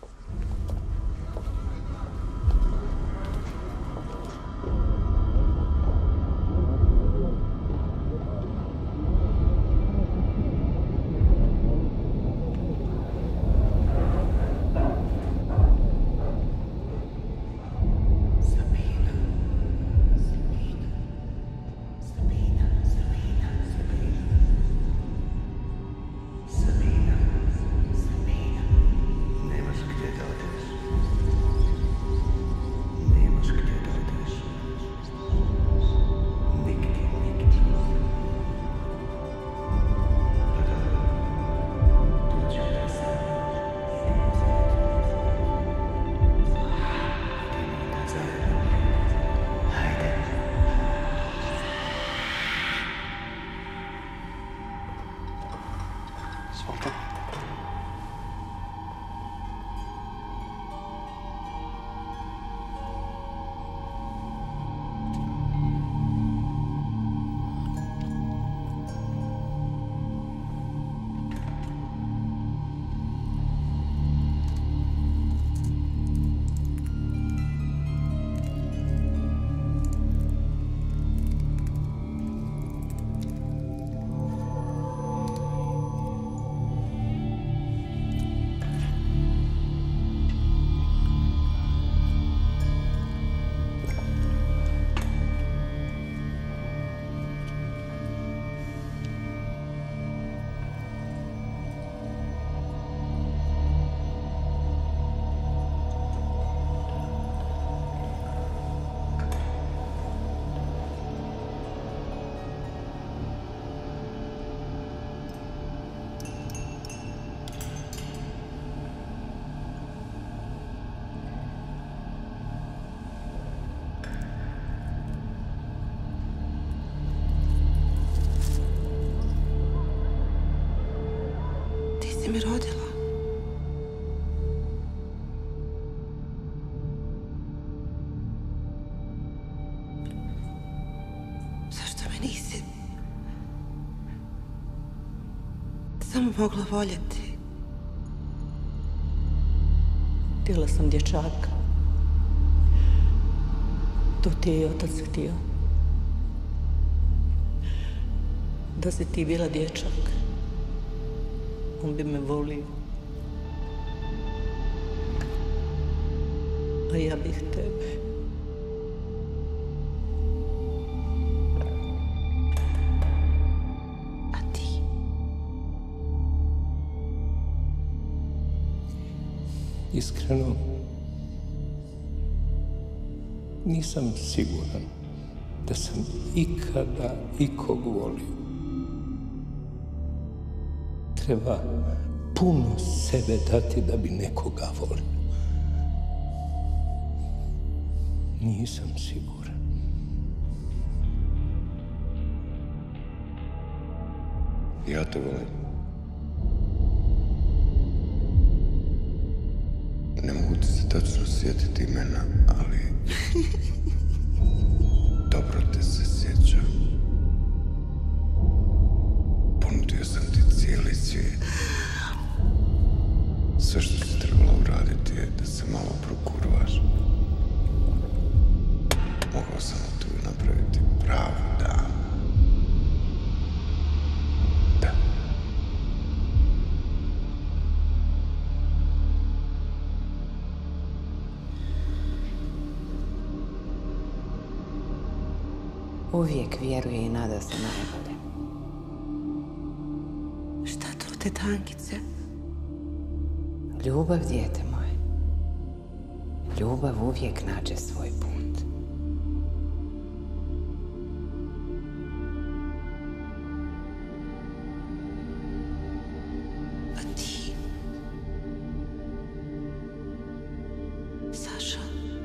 Mi rodila. Zašto me nisi samo mogla voljeti? Htjela sam dječaka. To ti je i otac htio. Da si ti bila dječak. On bi me volio. A ja bih tebe. A ti? Iskreno, nisam siguran da sam ikada ikog volio. Treba puno sebe dati da bi nekoga volio. Nisam siguran. Ja te volim. Ne mogu ti se tačno sjetiti imena, ali dobro te se sjećam. Ponudio sam ti cijeli svijet. Sve što si trebala uraditi je da se malo prokurvaš. Mogao sam tu napraviti pravu damu. Da. Uvijek vjeruje i nada se najbolje. Šta to te tankice? Ljubav, dijete moje. Ljubav uvijek nađe svoj put. A ti? Saša?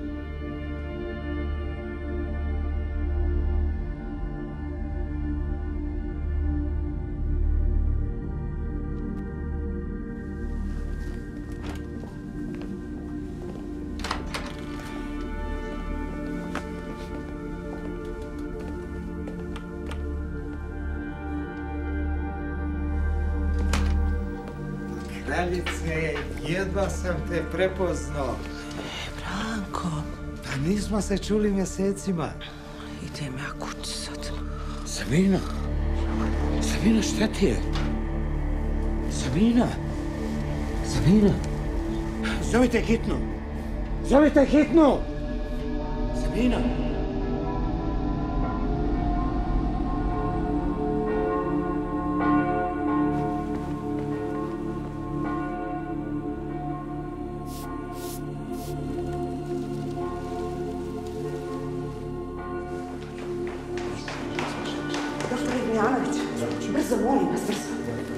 Kraljice, jedva sam te prepoznao. Branko. Pa nismo se čuli mjesecima. Idem ja kući sad. Sabina! Sabina, šta ti je? Sabina! Sabina! Zovite hitnu! Zovite hitnu! Sabina! Brzo, molim vas, brzo.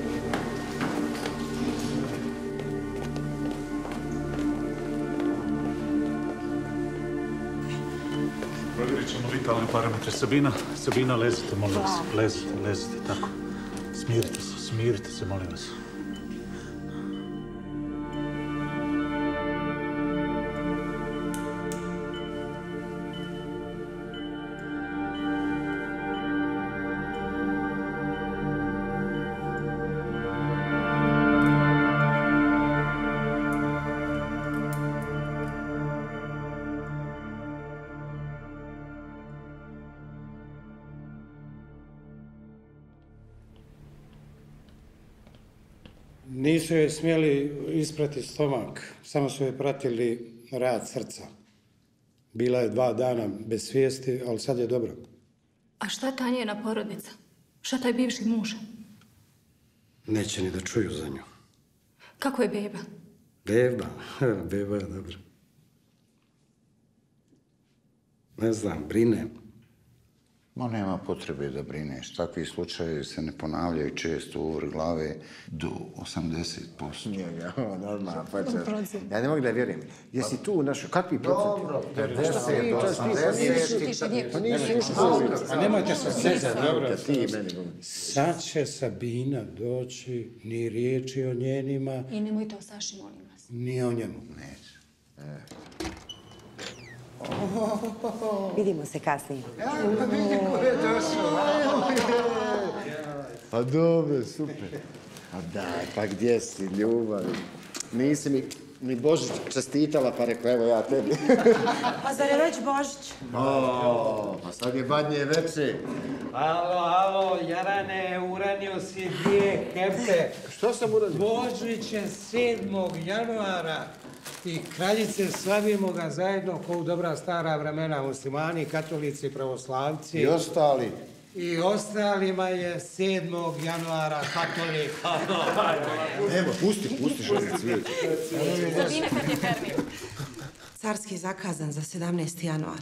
Provjerit ćemo vitalne parametre. Sabina, Sabina, lezite, molim vas. Lezite, lezite, tako. Smirite se, smirite se, molim vas. Nisu joj smjeli isprati stomak, samo su joj pratili rad srca. Bila je dva dana bez svijesti, ali sad je dobro. A šta ta njena porodica? Šta taj bivši muž? Neće ni da čuju za nju. Kako je beba? Beba, beba je dobro. Ne znam, brine. Ma nema potrebe da brineš. Takvi slučajevi se ne ponavljaju često u vrh glave do osamdeset posto. Nije, ja, normalno, počeš. Ja ne mogu da vjerujem. Jesi tu u našoj, kakvi procenti? Dobro, pedeset, osamdeset. Pa nisu ušli. Pa nemojte se sezati, dobro. Sad će Sabina doći, ni riječi o njenima. I nemojte o Saši, molim vas. Ni o njemu. Neće. Vidimo se kasnije. Pa vidi ko je došao. Pa dobro, super. A daj, pa gdje si, ljubav? Nisi mi ni Božić čestitala, pa rekao, evo ja tebi. Pa zar je već Božić? O, pa sad je badnje veče. Alo, alo, Jarane, uranio si dvije kempe. Što sam uranio? Božić je sedmog januara. I kraljice slavimo ga zajedno kao u dobra stara vremena, muslimani, katolici, pravoslavci. I ostali. I ostalima je sedmog januara katolika. Evo, pusti, pusti žene cvijet. Sabina, kad je termin? Carski je zakazan za sedamnaesti januar.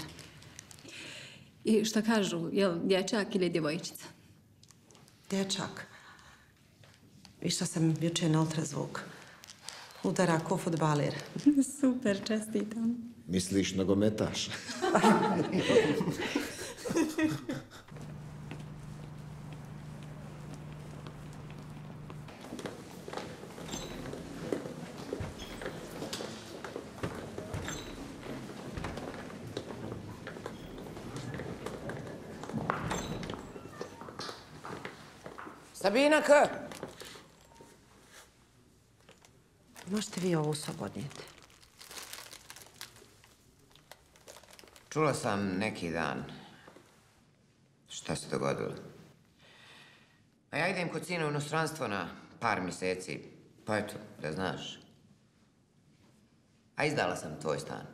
I šta kažu, jel dječak ili djevojčica? Dječak. Išla sam jučer na ultrazvuk. Udara ko fudbaler. Super, čestitam. Misliš nogometaš? Sabina K. Možete vi ovo uslobodnijeti? Čula sam neki dan šta se dogodilo. A ja idem kod sina u inostranstvo na par mjeseci. Pa eto, da znaš. A izdala sam tvoj stan.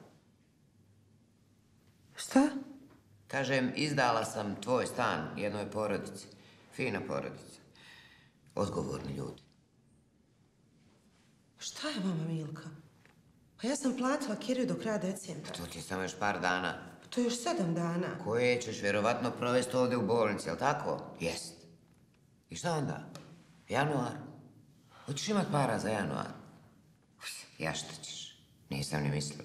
Šta? Kažem, izdala sam tvoj stan jednoj porodici. Fina porodica. Odgovorni ljudi. Šta je vama, Milka? Pa ja sam platila kiriju do kraja decembra. To ti je samo još par dana. To je još sedam dana. Koje ćeš vjerovatno provesti ovdje u bolnici, jel tako? Jest. I šta onda? Januar? Hoćeš imat para za januar? Ja šta ćeš? Nisam ni mislila.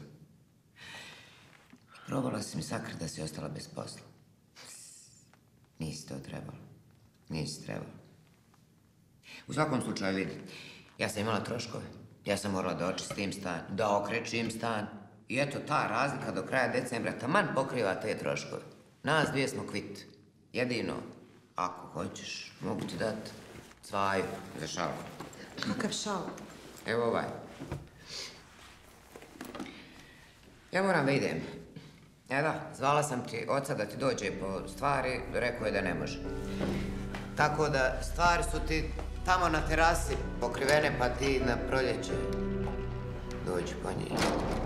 Probala si mi sakriti da si ostala bez posla. Nisi to trebalo. Nisi trebalo. U svakom slučaju vidi, ja sam imala troškove. Ja sam morala da očistim stan, da okrećim stan. I eto, ta razlika do kraja decembra taman pokriva te troškove. Nas dvije smo kvit. Jedino, ako hoćeš, mogu ti dati cvaju za šalu. Kakav šal? Evo ovaj. Ja moram da idem. E da, zvala sam ti oca da ti dođe po stvari, rekao je da ne može. Tako da stvari su ti tamo na terasi pokrivene, pa ti na proljeće dođi po njih.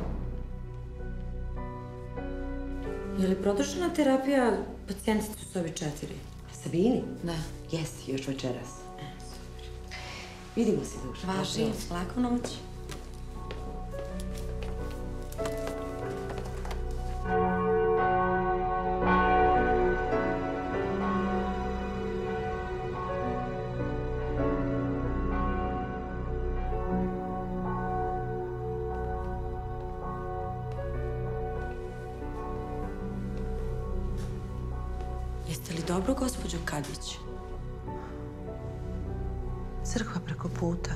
Je li produžena terapija pacijenticu u sobi četiri? Sabini? Da. Jesi, još večeras. Vidimo se duša. Važi, laku noć. Jeste li dobro, gospođo Kadić? Crkva preko puta.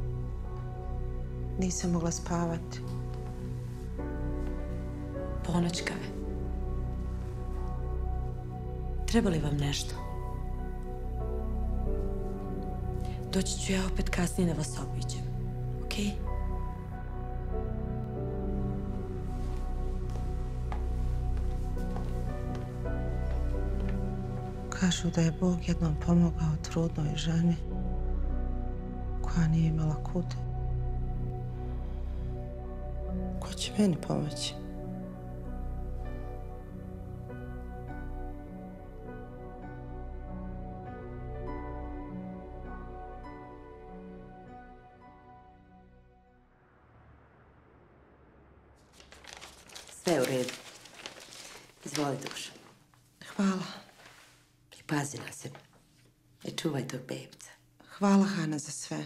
Nisam mogla spavati. Ponoćka je. Treba li vam nešto? Doći ću ja opet kasnije da vas obiđem. Okej? Kažu da je Bog jednom pomogao trudnoj ženi koja nije imala kud. Ko će meni pomoći? Sve u redu. Izvoli, duša. Hvala. I pazi na sebe. I čuvaj tog bebca. Hvala, Hana, za sve.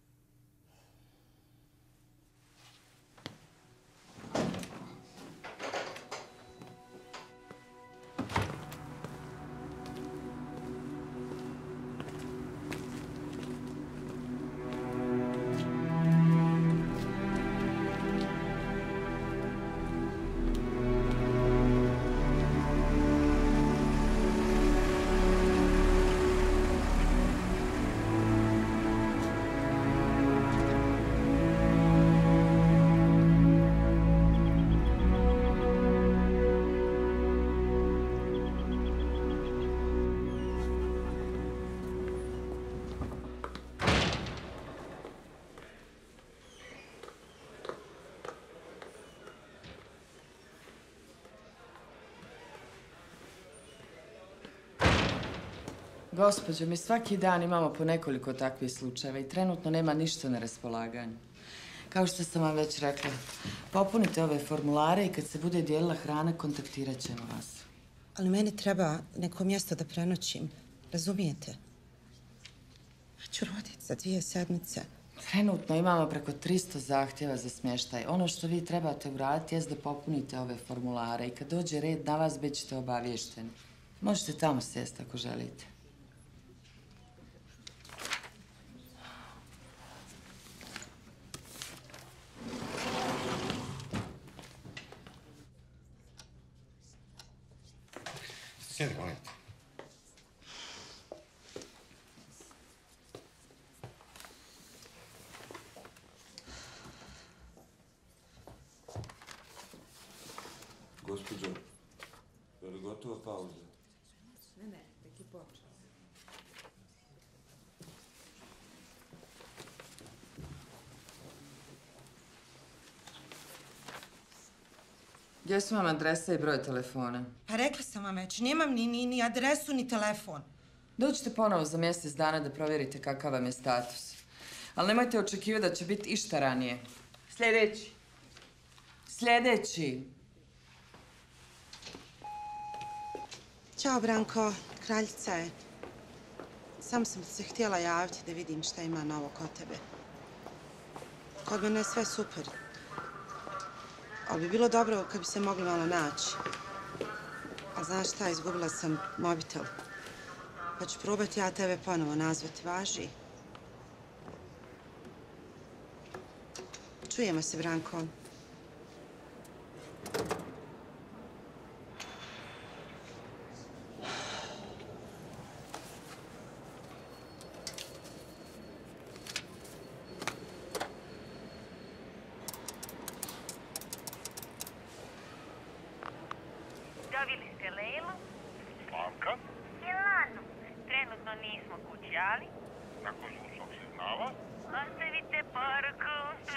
Gospođo, mi svaki dan imamo po nekoliko takvih slučajeva i trenutno nema ništa na raspolaganju. Kao što sam vam već rekla, popunite ove formulare i kad se bude dijelila hrana, kontaktirat ćemo vas. Ali meni treba neko mjesto da prenoćim. Razumijete? Ja ću roditi za dvije sedmice. Trenutno imamo preko tristo zahtjeva za smještaj. Ono što vi trebate uraditi jest da popunite ove formulare i kad dođe red na vas, bit ćete obavješteni. Možete tamo sjesti ako želite. Sjedi, molim te. Gospođo, je li gotova pauza? Ne, ne, tek je počeo. Gdje su vam adresa i broj telefona? Pa rekla sam vam već, nemam ni, ni, ni adresu, ni telefon. Dođite ponovo za mjesec dana da provjerite kakav vam je status. Ali nemojte očekivati da će biti išta ranije. Sljedeći. Sljedeći. Ćao, Branko. Kraljica je. Sam sam se htjela javiti da vidim šta ima novo kod tebe. Kod mene je sve super. Ali bi bilo dobro kad bi se mogli malo naći. A znaš šta, izgubila sam mobitel. Pa ću probati ja tebe ponovo nazvati. Važi? Čujemo se, Branko. Dobili ste Lejlu? Slavka? Jelanu. Trenutno nismo kući, ali... Nakon zvučnog signala? Ostavite poruku.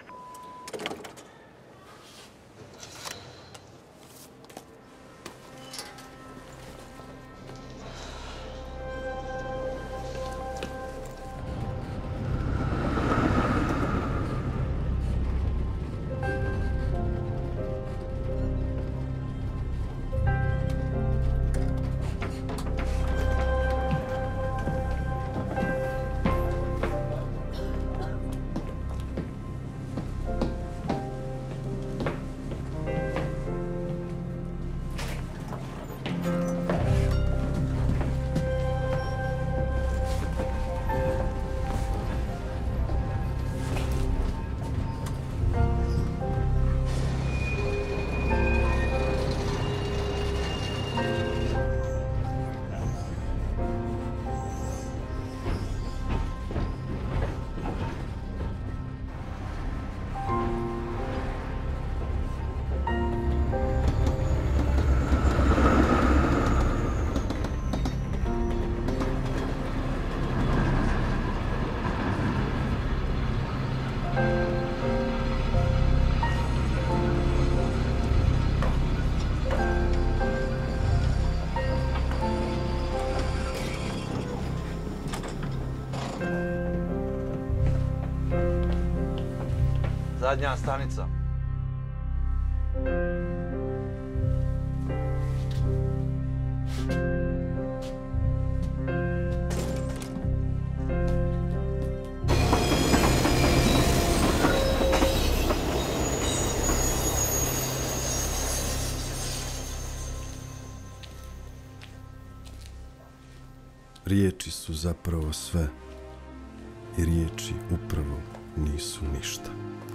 Zadnja stanica. Riječi su zapravo sve i riječi upravo nisu ništa.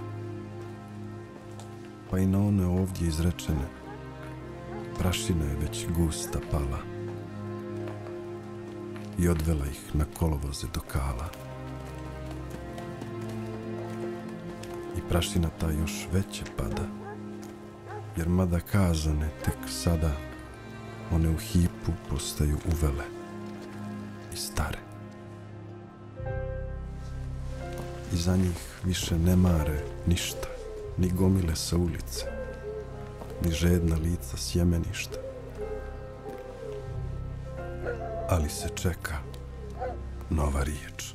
Pa i na one ovdje izrečene, prašina je već gusta pala i odvela ih na kolovoze do kala. I prašina ta još veće pada, jer mada kazane tek sada, one u hipu postaju uvele i stare. I za njih više ne mare ništa, ni gomile sa ulice, ni žedna lica sjemeništa. Ali se čeka nova riječ.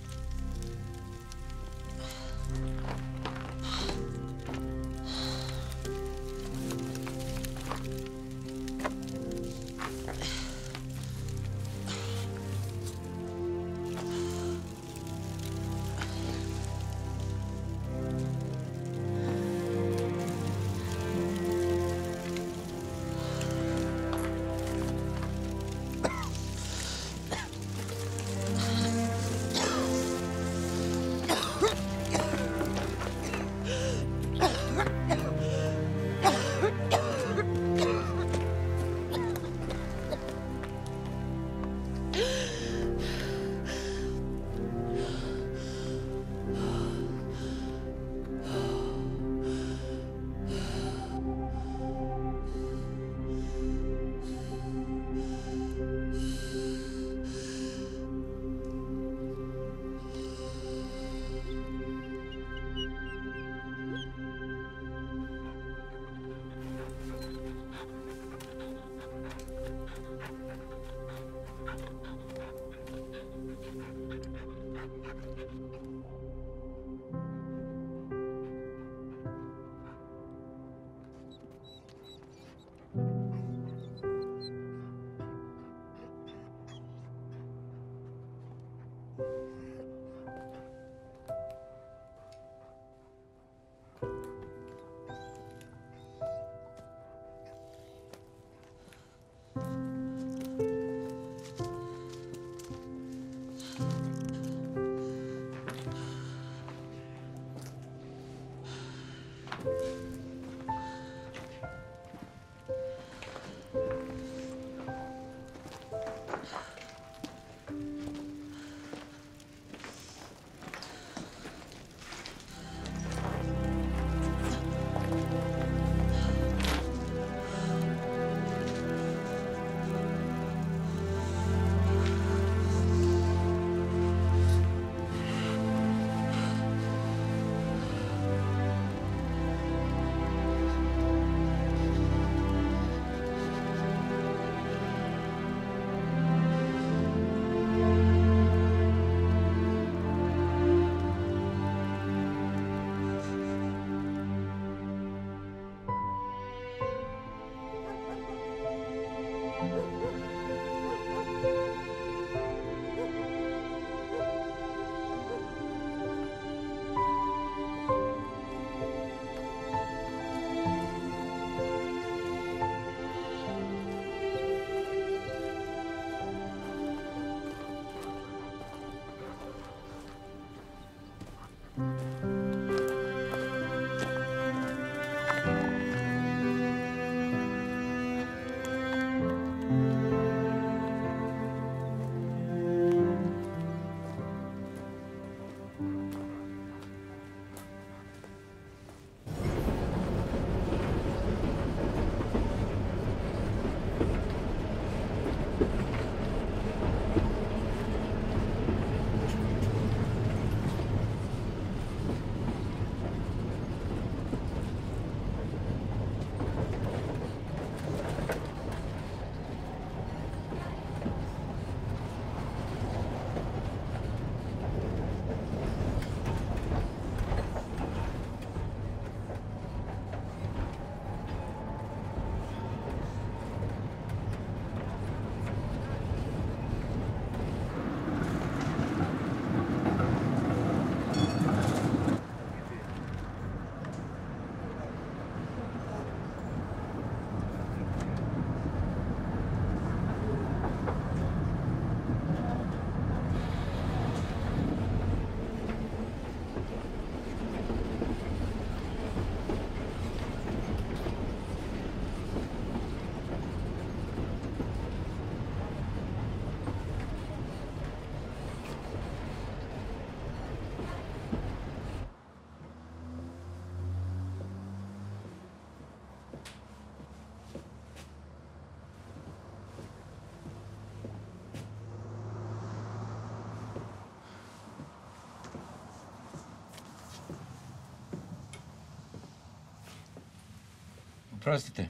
Oprostite.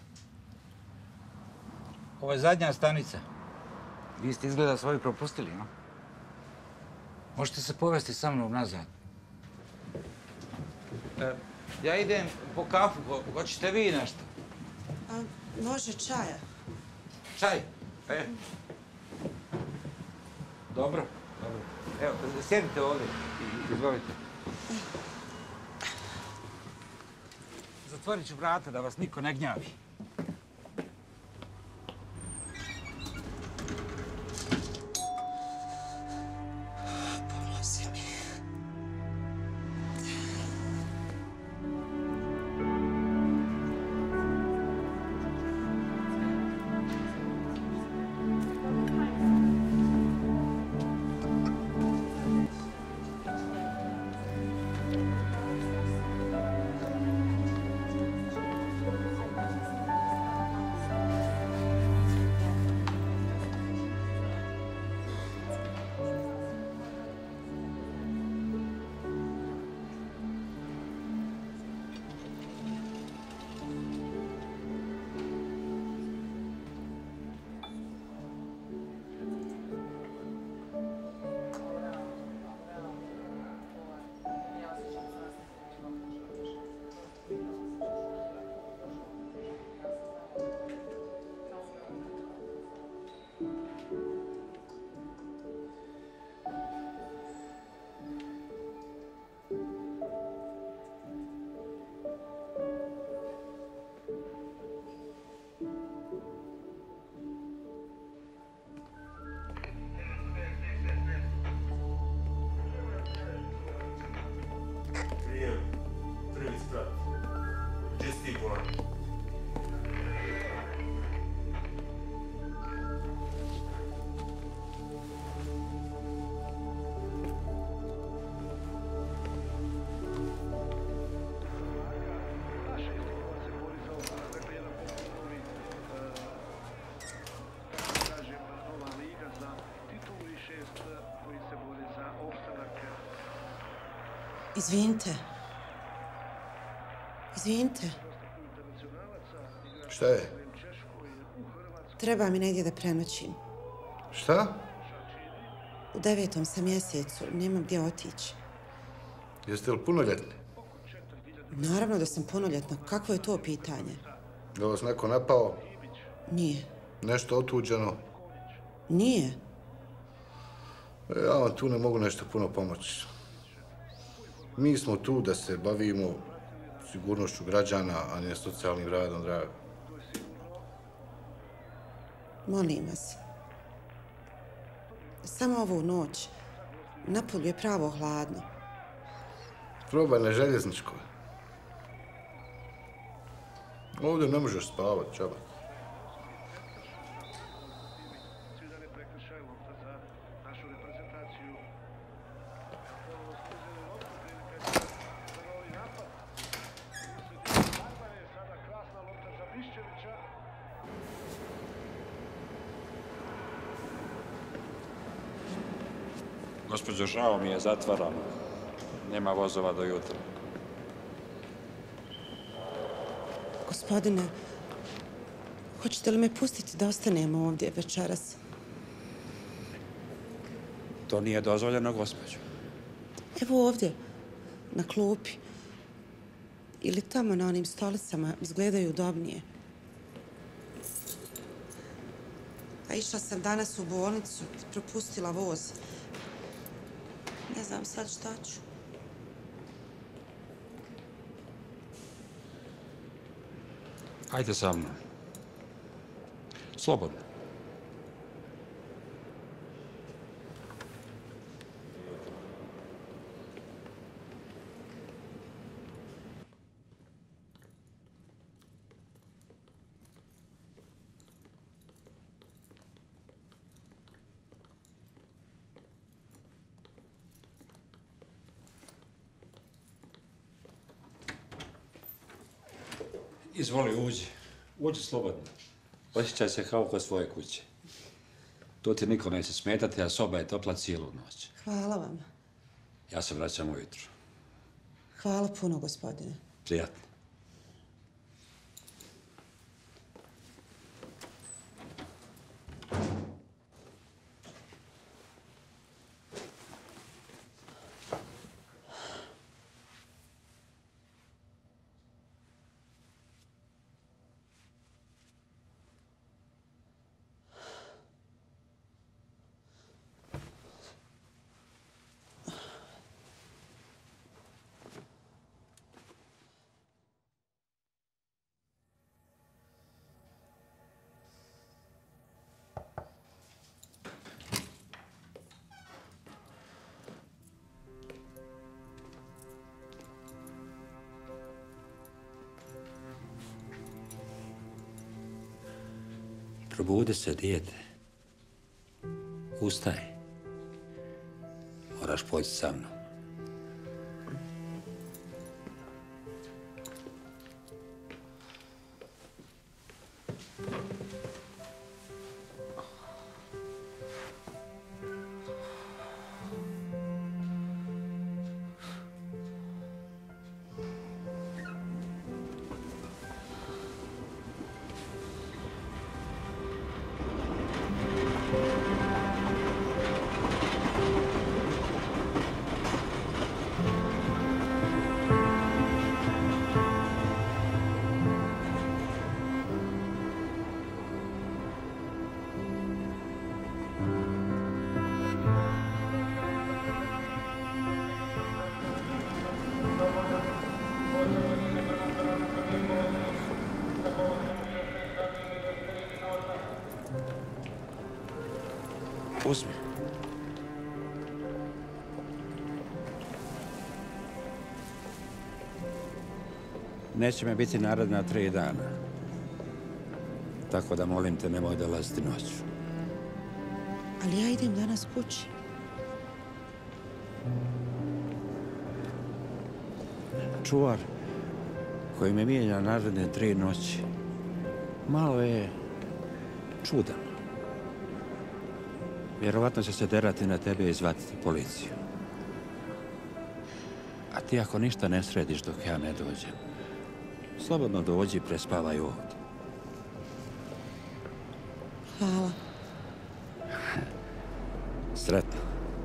Ovo je zadnja stanica. Vi ste izgleda svoju propustili, no? Možete se povesti sa mnom nazad. E, ja idem po kafu. Ho- Hoćete vi nešto? A, može čaja. Čaj? E. Dobro, dobro. Evo, sjedite ovdje. I- Izvolite. Zatvorit ću vrata da vas niko ne gnjavi. Pomozi mi. Prijem, prvi sprat. Gesticular. Izvinite. Izvinite. Šta je? Treba mi negdje da prenoćim. Šta? U devetom sam mjesecu, nemam gdje otići. Jeste li punoljetni? Naravno da sam punoljetna. Kakvo je to pitanje? Da vas neko napao? Nije. Nešto otuđeno? Nije. E, Ja vam tu ne mogu nešto puno pomoći. Mi smo tu da se bavimo sigurnošću građana, a ne socijalnim radom, drago. Molim vas. Samo ovu noć. Napolju je pravo hladno. Probaj na željezničkoj. Ovdje ne možeš spavat, čaba. Gospođo, žao mi je, zatvaram. Nema vozova do jutra. Gospodine, hoćete li me pustiti da ostanemo ovdje večeras? To nije dozvoljeno, gospođo. Evo ovdje, na klupi. Ili tamo na onim stolicama izgledaju udobnije. A išla sam danas u bolnicu, propustila voz. Ne znam sad šta ću. Ajde sa mnom. Slobodno. Izvoli, uđi. Uđi slobodno. Osjećaj se kao kod svoje kuće. Tu ti niko neće smetati, a soba je topla cijelu noć. Hvala vam. Ja se vraćam ujutro. Hvala puno, gospodine. Prijatno. Probudi se, dijete. Ustaj. Moraš poći sa mnom. Uzmi. Neće me biti naredna tri dana. Tako da molim te, nemoj dolaziti noću. Ali ja idem danas kući. Čuvar koji me mijenja naredne tri noći malo je čudan. Vjerovatno će se derati na tebe i zvati policiju. A ti ako ništa ne središ dok ja ne dođem, slobodno dođi i prespavaj ovdje. Hvala. Sretno.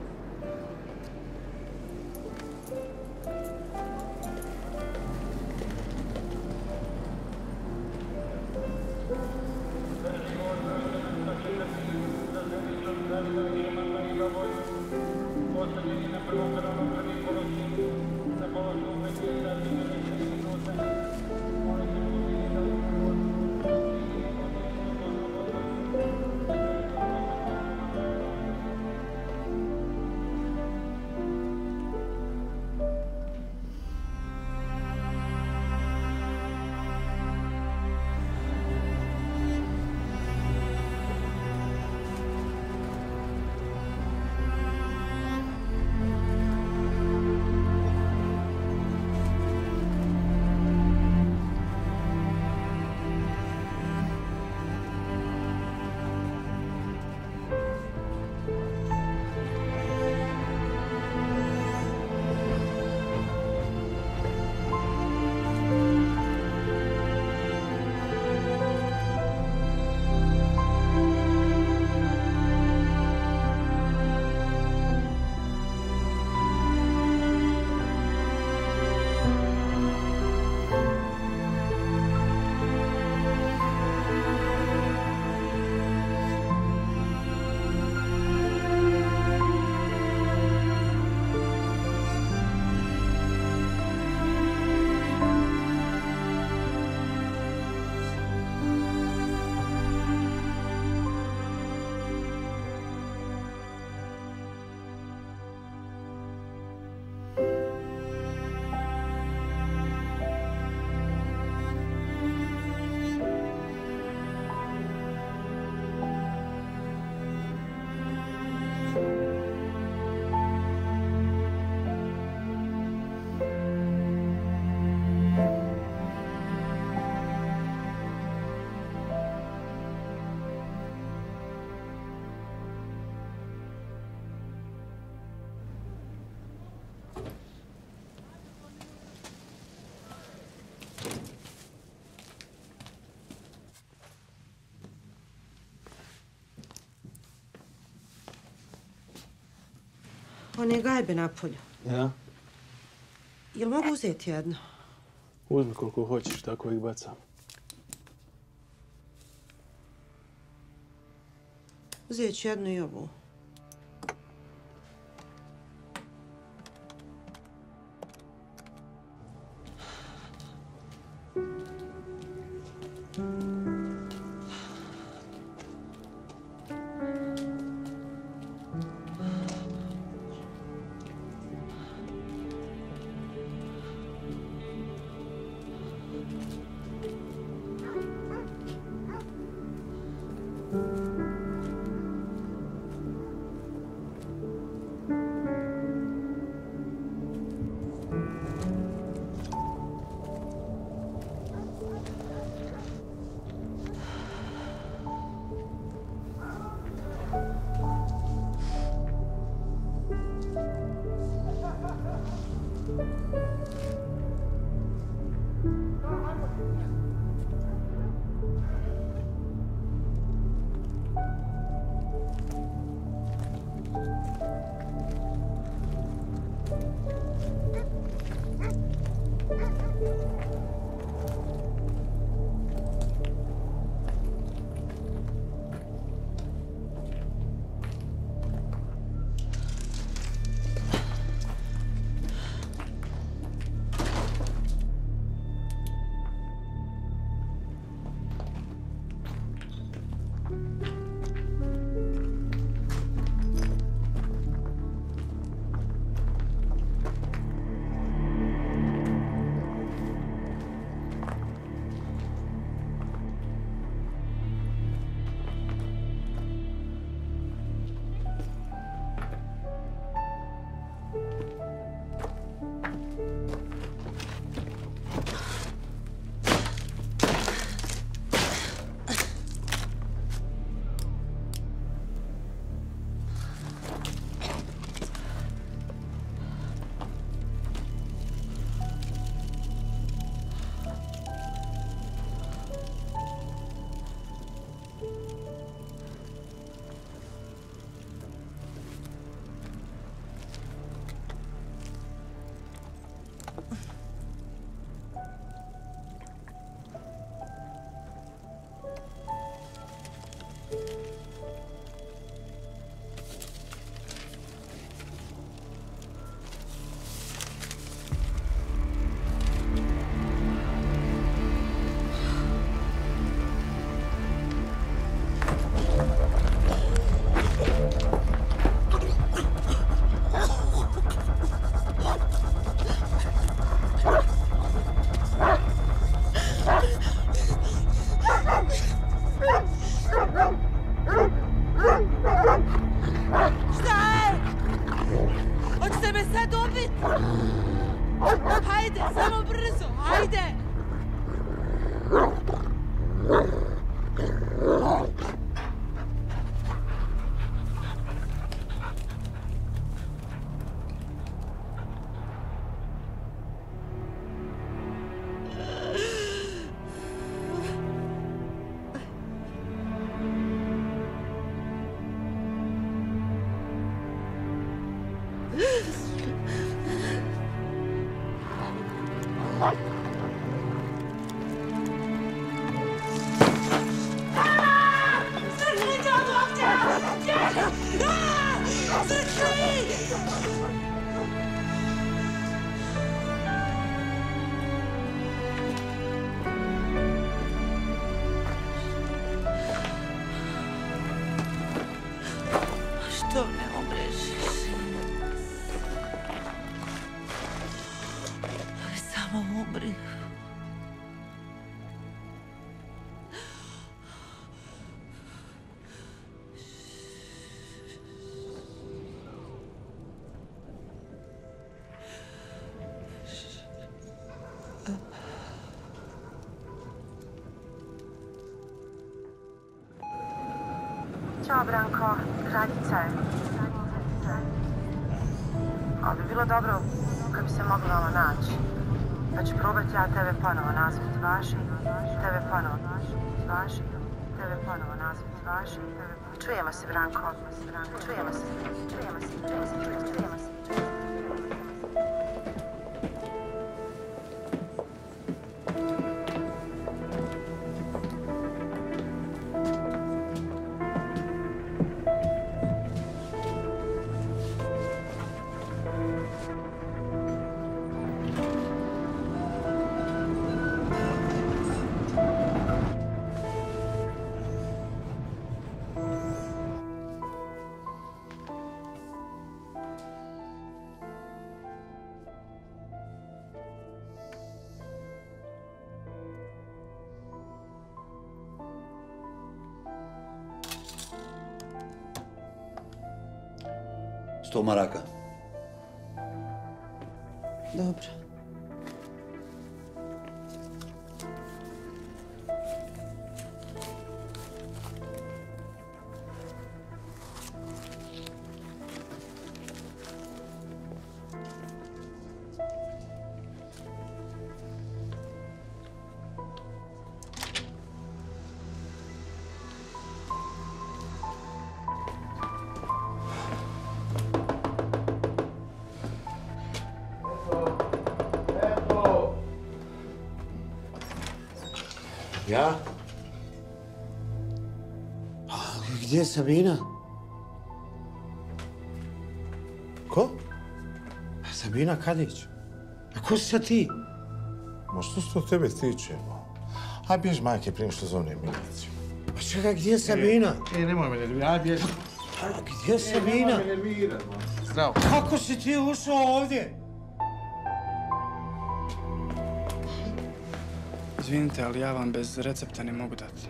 On je gajbe napolju. Ja? Jel mogu uzeti jedno? Uzmi koliko hoćeš, tako ih bacam. Uzet ću jednu i ovu. Što ne umreš? Samo umri. Ćao, Branko. Dragica je. Ali bi bilo dobro kad bi se mogli malo naći. Pa ću probati ja tebe ponovo nazvati vaši, tebe ponovo vaši, tebe ponovo nazvati vaši. Čujemo se, Branko. Čujemo se. Čujemo se. Čujemo se. Čujemo se. Sto maraka. Dobro. Ja? A gdje je Sabina? Ko? Sabina Kadić. A ko si sad ti? Ma što se to tebe tiče? Aj bjež majke prije što zovne miliciju. Pa čekaj, gdje je Sabina? E, nemoj me nervirati, aj bjež. A gdje je Sabina? Nemoj me nervirati, ma. Zdravo. Kako si ti ušao ovdje? Izvinite, ali ja vam bez recepta ne mogu dati.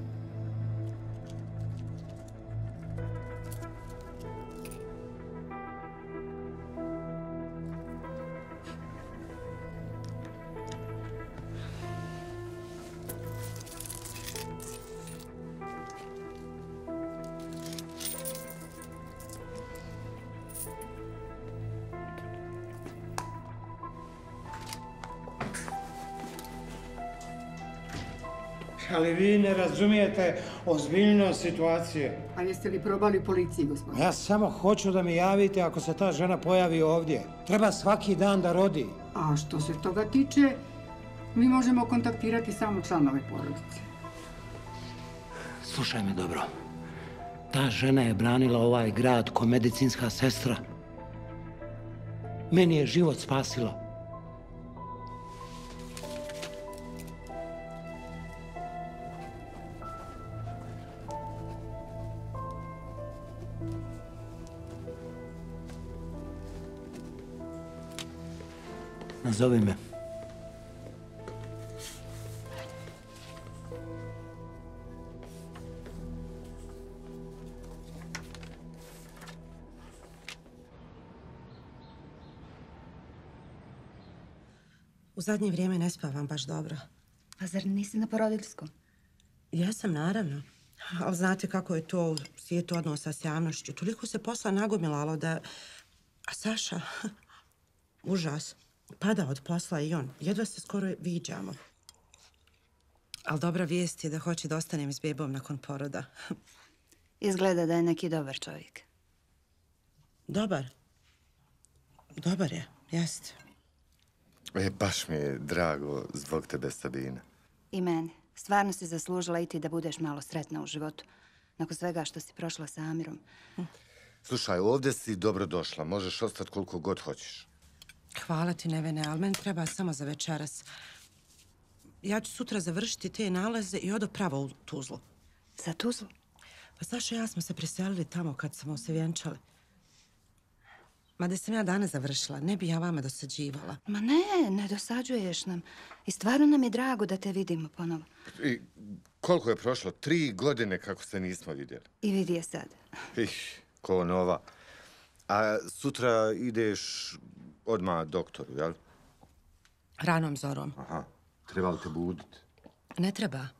Ali vi ne razumijete ozbiljnost situacije. A jeste li probali policiji, gospodine? Ja samo hoću da mi javite ako se ta žena pojavi ovdje. Treba svaki dan da rodi. A što se toga tiče, mi možemo kontaktirati samo članove porodice. Slušaj me dobro. Ta žena je branila ovaj grad ko medicinska sestra. Meni je život spasila. Nazovi me. U zadnje vrijeme ne spavam baš dobro. A zar nisi na porodiljskom? Jesam, naravno. Ali znate kako je to u svijetu odnosa s javnošću. Toliko se posla nagomilalo da... A Saša... Užas. Pada od posla i on. Jedva se skoro viđamo. Ali dobra vijest je da hoće da ostanem s bebom nakon poroda. Izgleda da je neki dobar čovjek. Dobar? Dobar je, jeste. E, baš mi je drago zbog tebe, Sabina. I meni. Stvarno si zaslužila i ti da budeš malo sretna u životu. Nakon svega što si prošla sa Amirom. Slušaj, ovdje si dobro došla. Možeš ostati koliko god hoćeš. Hvala ti, Nevene, ali meni treba samo za večeras. Ja ću sutra završiti te nalaze i odo pravo u Tuzlu. Za Tuzlu? Pa Saša i ja smo se preselili tamo kad smo se vjenčali. Ma da sam ja danas završila, ne bi ja vama dosađivala. Ma ne, ne dosađuješ nam. I stvarno nam je drago da te vidimo ponovo. I koliko je prošlo? Tri godine kako se nismo vidjeli. I vidi je sad. Ih, ko nova. A sutra ideš odmah doktoru, jel? Ranom zorom. Aha. Treba li te buditi? Ne treba.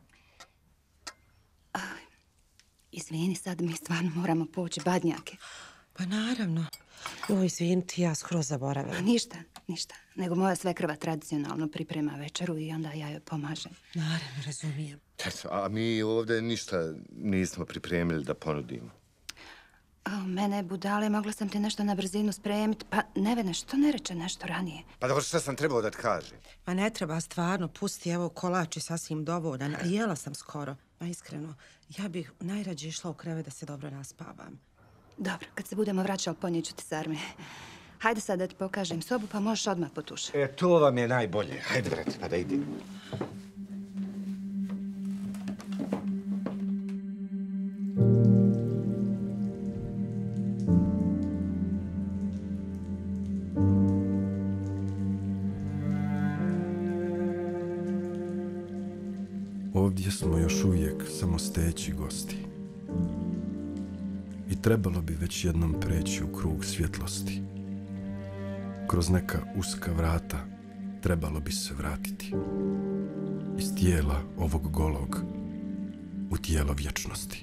Izvini, sad mi stvarno moramo poći badnjake. Pa naravno. Joj, izvini ti, ja skroz zaboravila. Ništa, ništa. Nego moja svekrva tradicionalno priprema večeru i onda ja joj pomažem. Naravno, razumijem. A mi ovdje ništa nismo pripremili da ponudimo. O, mene, budale, mogla sam ti nešto na brzinu spremiti. Pa, Nevene, što ne reče nešto ranije? Pa dobro, šta sam trebao da ti kažem? Ma ne treba, stvarno, pusti, evo, kolač je sasvim dovoljan. A jela sam skoro. Ma iskreno, ja bih najrađe išla u krevet da se dobro naspavam. Dobro, kad se budemo vraćali, ponijeću ti s armije. Hajde sad da ti pokažem sobu, pa možeš odmah potušati. E, to vam je najbolje. Hajde, brate, pa da idem. Ovdje smo još uvijek samo steći gosti. I trebalo bi već jednom preći u krug svjetlosti. Kroz neka uska vrata trebalo bi se vratiti. Iz tijela ovog golog u tijelo vječnosti.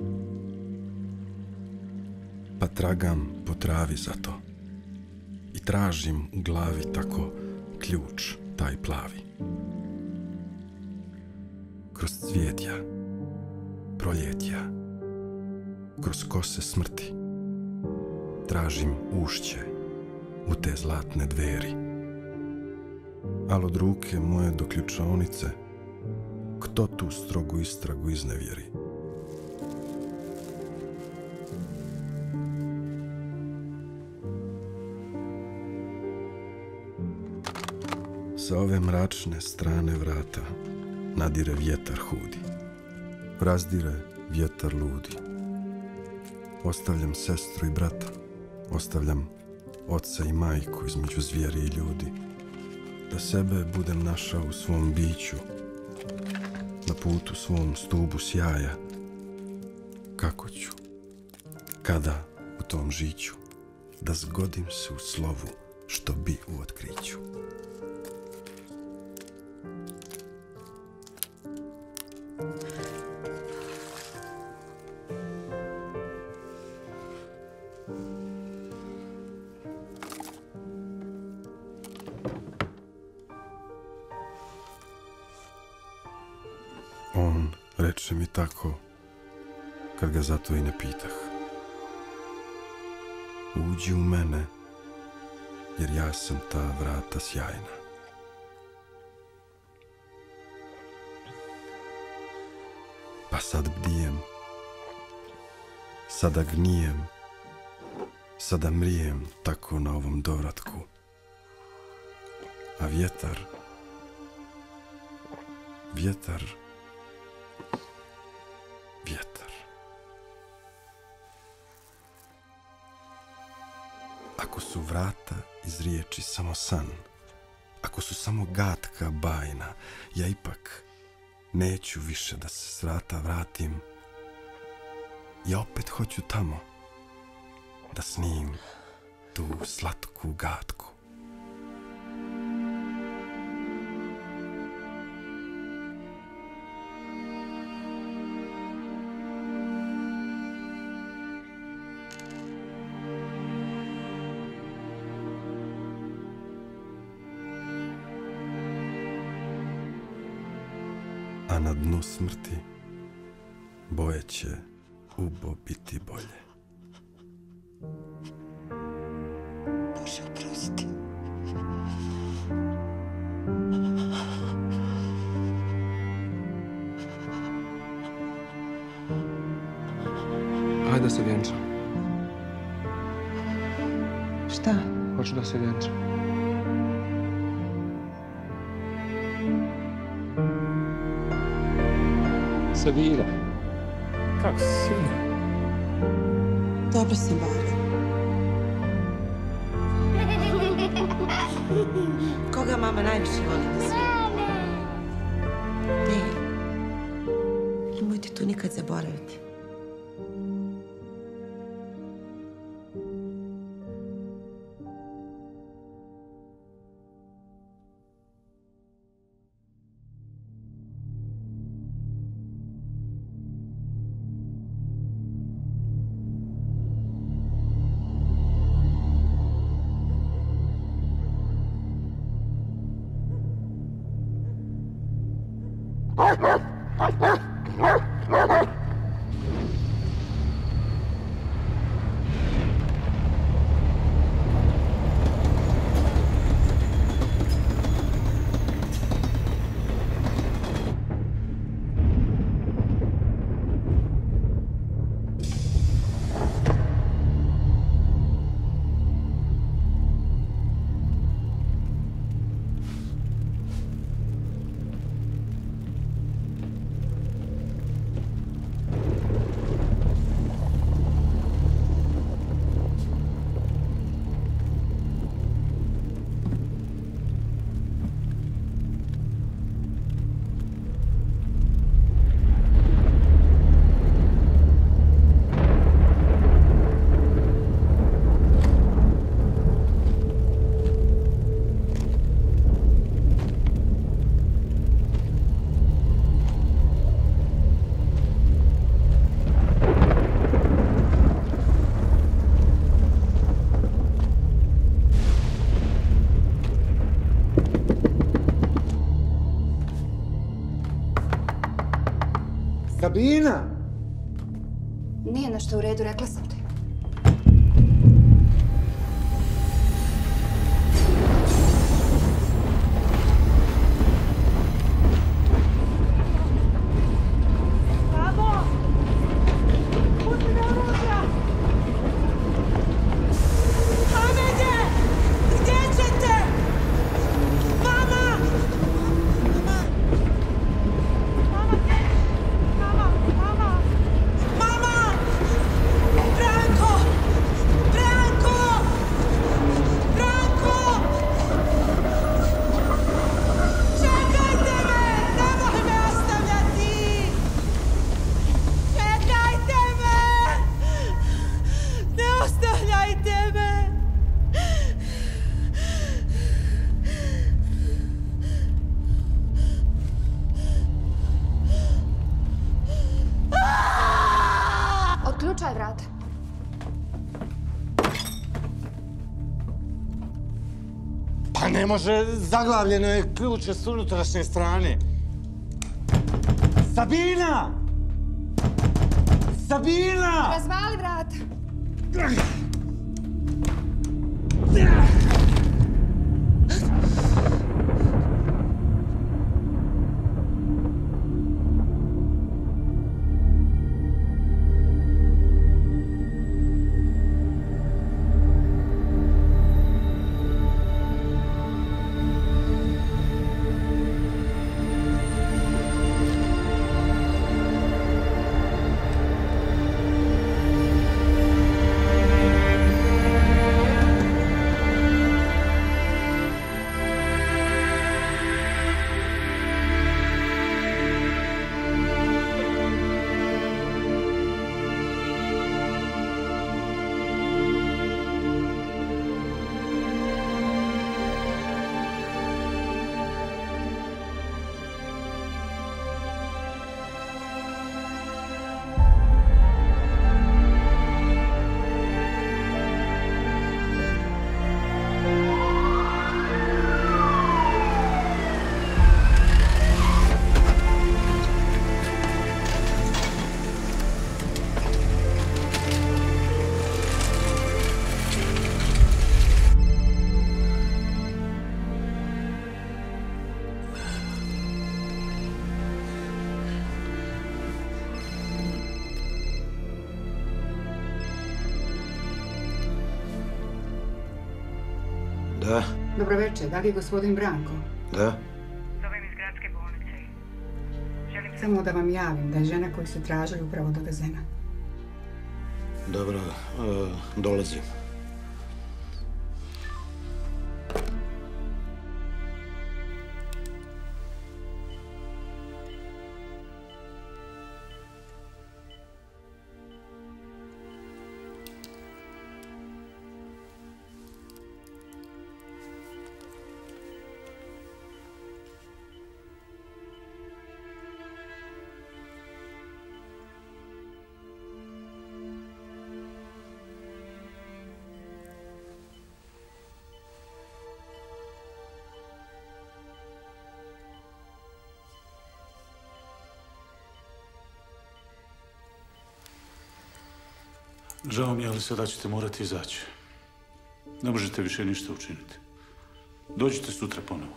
Pa tragam po travi za to. I tražim u glavi tako ključ taj plavi. Kroz cvijetja, proljetja, kroz kose smrti, tražim ušće u te zlatne dveri. Al od ruke moje do ključaonice kto tu strogu istragu iznevjeri. Sa ove mračne strane vrata nadire vjetar hudi. Razdire vjetar ludi. Ostavljam sestru i brata. Ostavljam oca i majku između zvijeri i ljudi. Da sebe budem našao u svom biću. Na putu svom stubu sjaja. Kako ću? Kada u tom žiću? Da zgodim se u slovu što bi u otkriću. On reče mi tako, kad ga zato i ne pitah. Uđi u mene, jer ja sam ta vrata sjajna. Pa sad bdijem, sada gnijem, sada mrijem tako na ovom dovratku. A vjetar, vjetar, vjetar. Ako su vrata iz riječi samo san, ako su samo gatka bajna, ja ipak neću više da se s vrata vratim. Ja opet hoću tamo da snim tu slatku gatku. A na dnu smrti boje će ubo biti bolje. Bože, oprosti. Ajde da se vjenčam. Šta? Hoću da se vjenčam. Sabina, kako si? Dobro sam, Baro. Koga mama najviše voli na svijetu? Ne. Nemojte tu nikad zaboraviti. Sabina! Nije nešto u redu, rekla sam ti. Zaključaj vrata. Pa ne može, zaglavljeno je ključe s unutrašnje strane. Sabina! Sabina! Razvali vrata. Da. Dobro večer, da li je gospodin Branko? Da. Zovem iz gradske bolnice. Želim se... Samo da vam javim da je žena koju su tražili upravo dovezena. Dobro, uh, dolazim. Žao mi je, ali sada ćete morati izaći. Ne možete više ništa učiniti. Dođite sutra ponovo.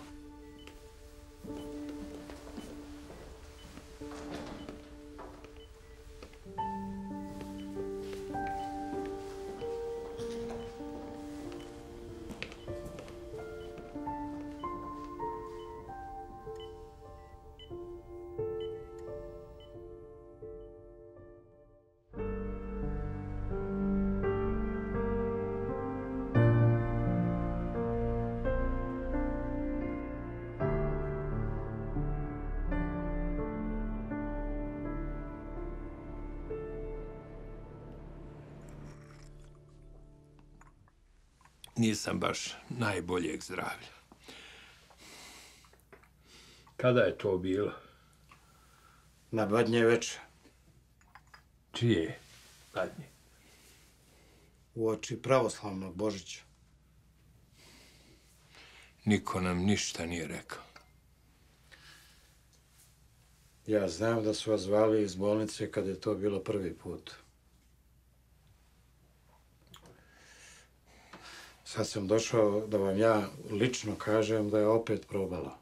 Nisam baš najboljeg zdravlja. Kada je to bilo? Na Badnje večer. Čije Badnje? Uoči pravoslavnog Božića. Niko nam ništa nije rekao. Ja znam da su vas zvali iz bolnice kad je to bilo prvi put. Sad sam došao da vam ja lično kažem da je opet probala.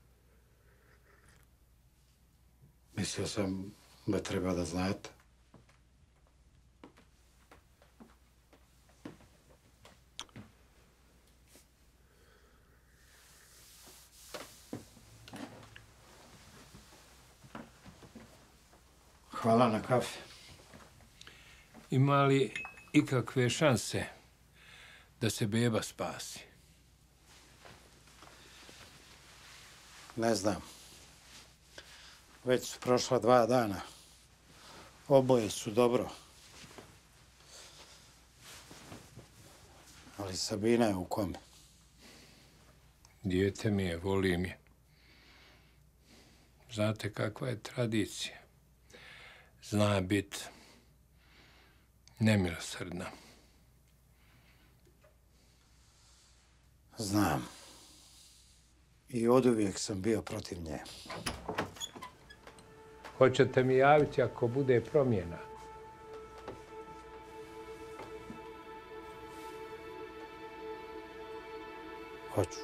Mislio sam da treba da znate. Hvala na kafe. Ima li ikakve šanse da se beba spasi? Ne znam. Već su prošla dva dana. Oboje su dobro. Ali Sabina je u kome. Dijete mi je, volim je. Znate kakva je tradicija. Zna bit Nemilosrdna. Znam. I oduvijek sam bio protiv nje. Hoćete mi javiti ako bude promjena? Hoću.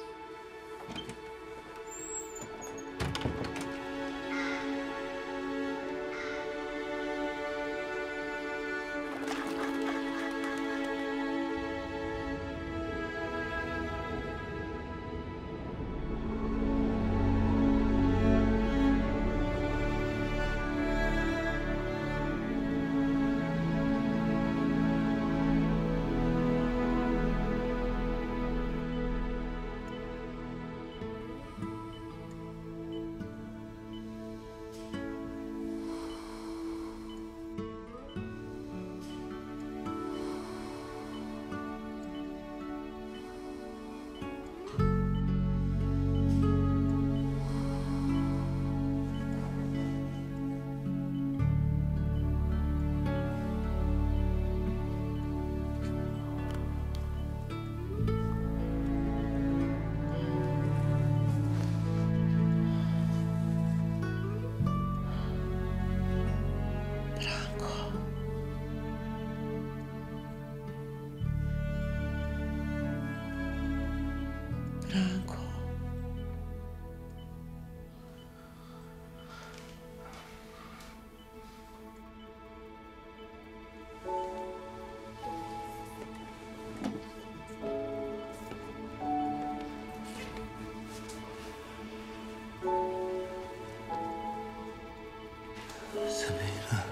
Sabina.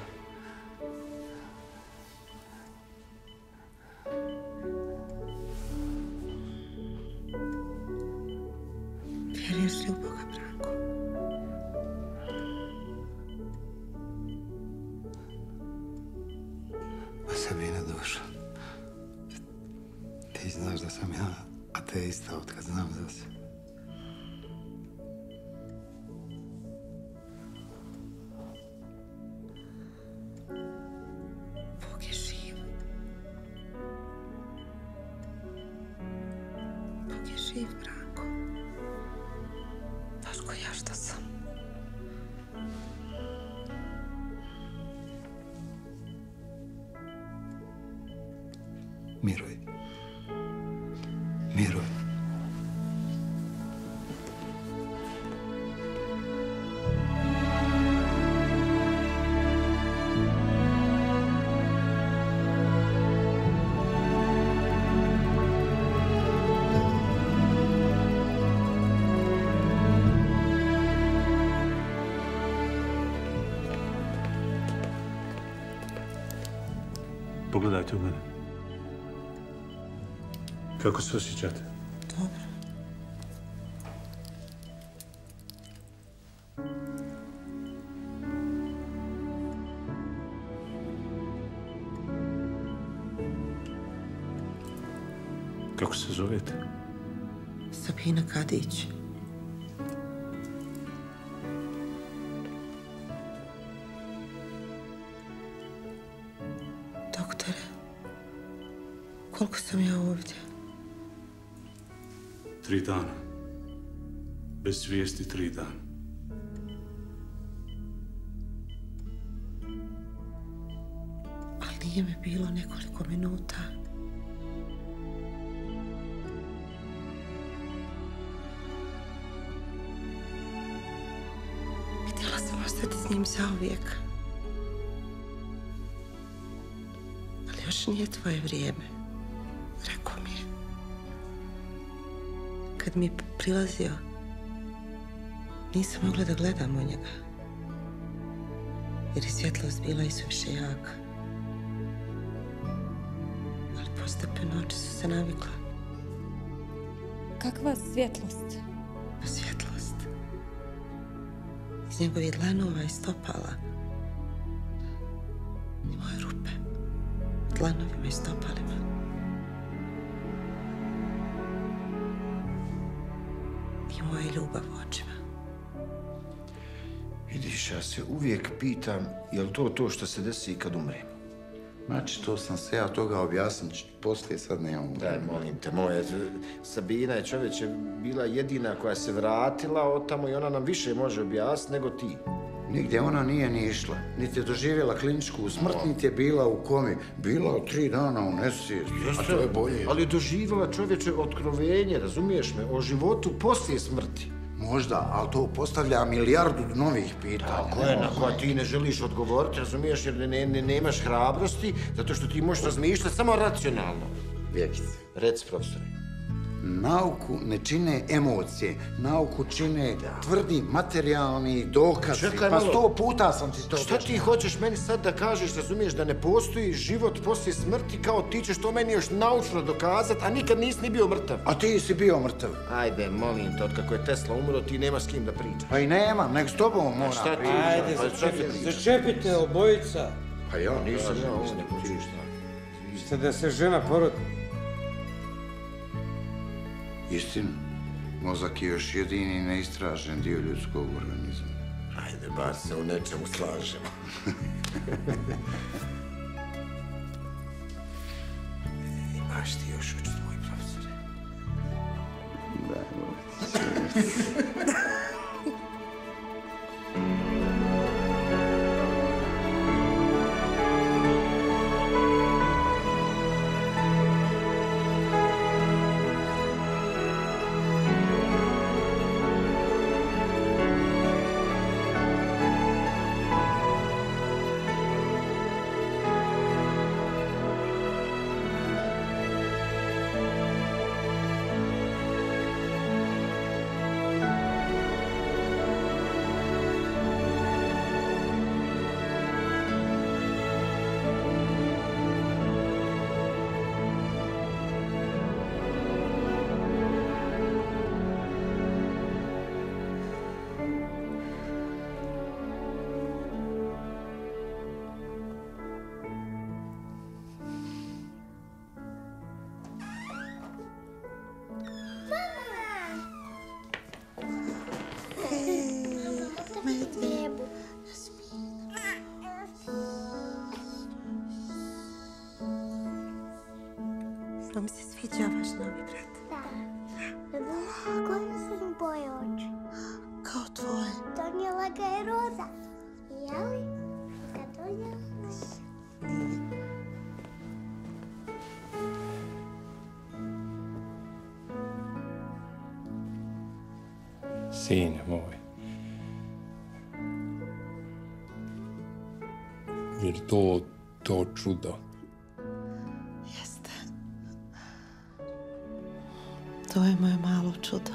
Vjeruješ li u Boga, Branko? Pa Sabina duša. Ti znaš da sam ja ateista od kad znam za se. Bog je živ. Bog je živ, Branko. Baš ko ja što sam. Miruj. Miruj. Pogledajte u mene. Kako se osjećate? Dobro. Kako se zovete? Sabina Kadić. Doktore, koliko sam ja ovdje? Tri dana. Bez svijesti tri dana. Ali nije mi bilo nekoliko minuta. Htjela sam ostati s njim zauvijek. Ali još nije tvoje vrijeme, rekao mi je. Kad mi je prilazio, nisam mogla da gledam u njega. Jer je svjetlost bila isuviše jaka. Ali postepeno oči su se navikla. Kakva svjetlost? Svjetlost. Iz njegovih dlanova i stopala. I moje rupe. Dlanovima i stopalima. I moja ljubav u očima. Vidiš, ja se uvijek pitam, je li to to što se desi kad umrem? Znači, to sam se ja toga objasnit poslije, sad nemam. Daj, molim te, moje, Sabina je čovječe bila jedina koja se vratila od tamo i ona nam više može objasniti nego ti. Nigdje ona nije ni išla, niti je doživjela kliničku smrt, niti je bila u komi. Bila je tri dana u nesvijesti, a to je bolje. Ali je doživjela čovječe otkrovenje, razumiješ me, o životu poslije smrti. Možda, ali to postavlja milijardu novih pitanja. Tako je, na koja ti ne želiš odgovoriti, razumiješ, jer ne, ne, nemaš hrabrosti, zato što ti možeš razmišljati samo racionalno. Vjekice. Reci, profesore. Nauku ne čine emocije, nauku čine tvrdi materijalni dokazi. Čekaj Pa malo. sto puta sam ti to Šta ti hoćeš meni sad da kažeš, razumiješ, da ne postoji život poslije smrti, kao ti ćeš to meni još naučno dokazati, a nikad nisi ni bio mrtav? A ti si bio mrtav. Ajde, molim te, otkako je Tesla umro, ti nema s kim da pričaš. Pa i nema, nek s tobom mora šta ti? pričati. Ajde, Pa začepite, začepite obojica. Pa ja Nisam nisam ja ja ovo ne počuš, Ste da se žena porodi. Istina, mozak je još jedini neistražen dio ljudskog organizma. Ajde, bar se u nečemu slažemo. Imaš ti još učit, moj profesore. Daj, molim. Što mi se sviđa vaš novi brat? Da. Gledaj su mi boje oči. Kao tvoje. Donijela ga je Roza. Jeli? Ga donijela? Sine moj. Jer to, to čudo. Jeste. To je moje malo čudo.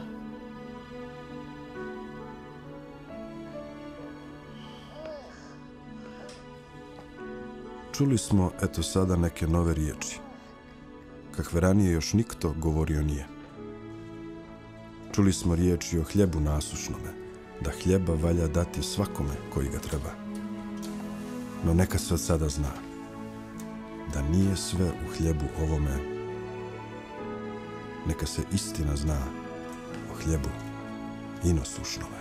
Čuli smo, eto sada, neke nove riječi, kakve ranije još nikto govorio nije. Čuli smo riječi o hljebu nasušnome, da hljeba valja dati svakome koji ga treba. No neka se od sada zna, da nije sve u hljebu ovome. Neka se istina zna o hljebu inosušnome.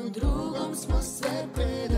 drugom smo sve predali.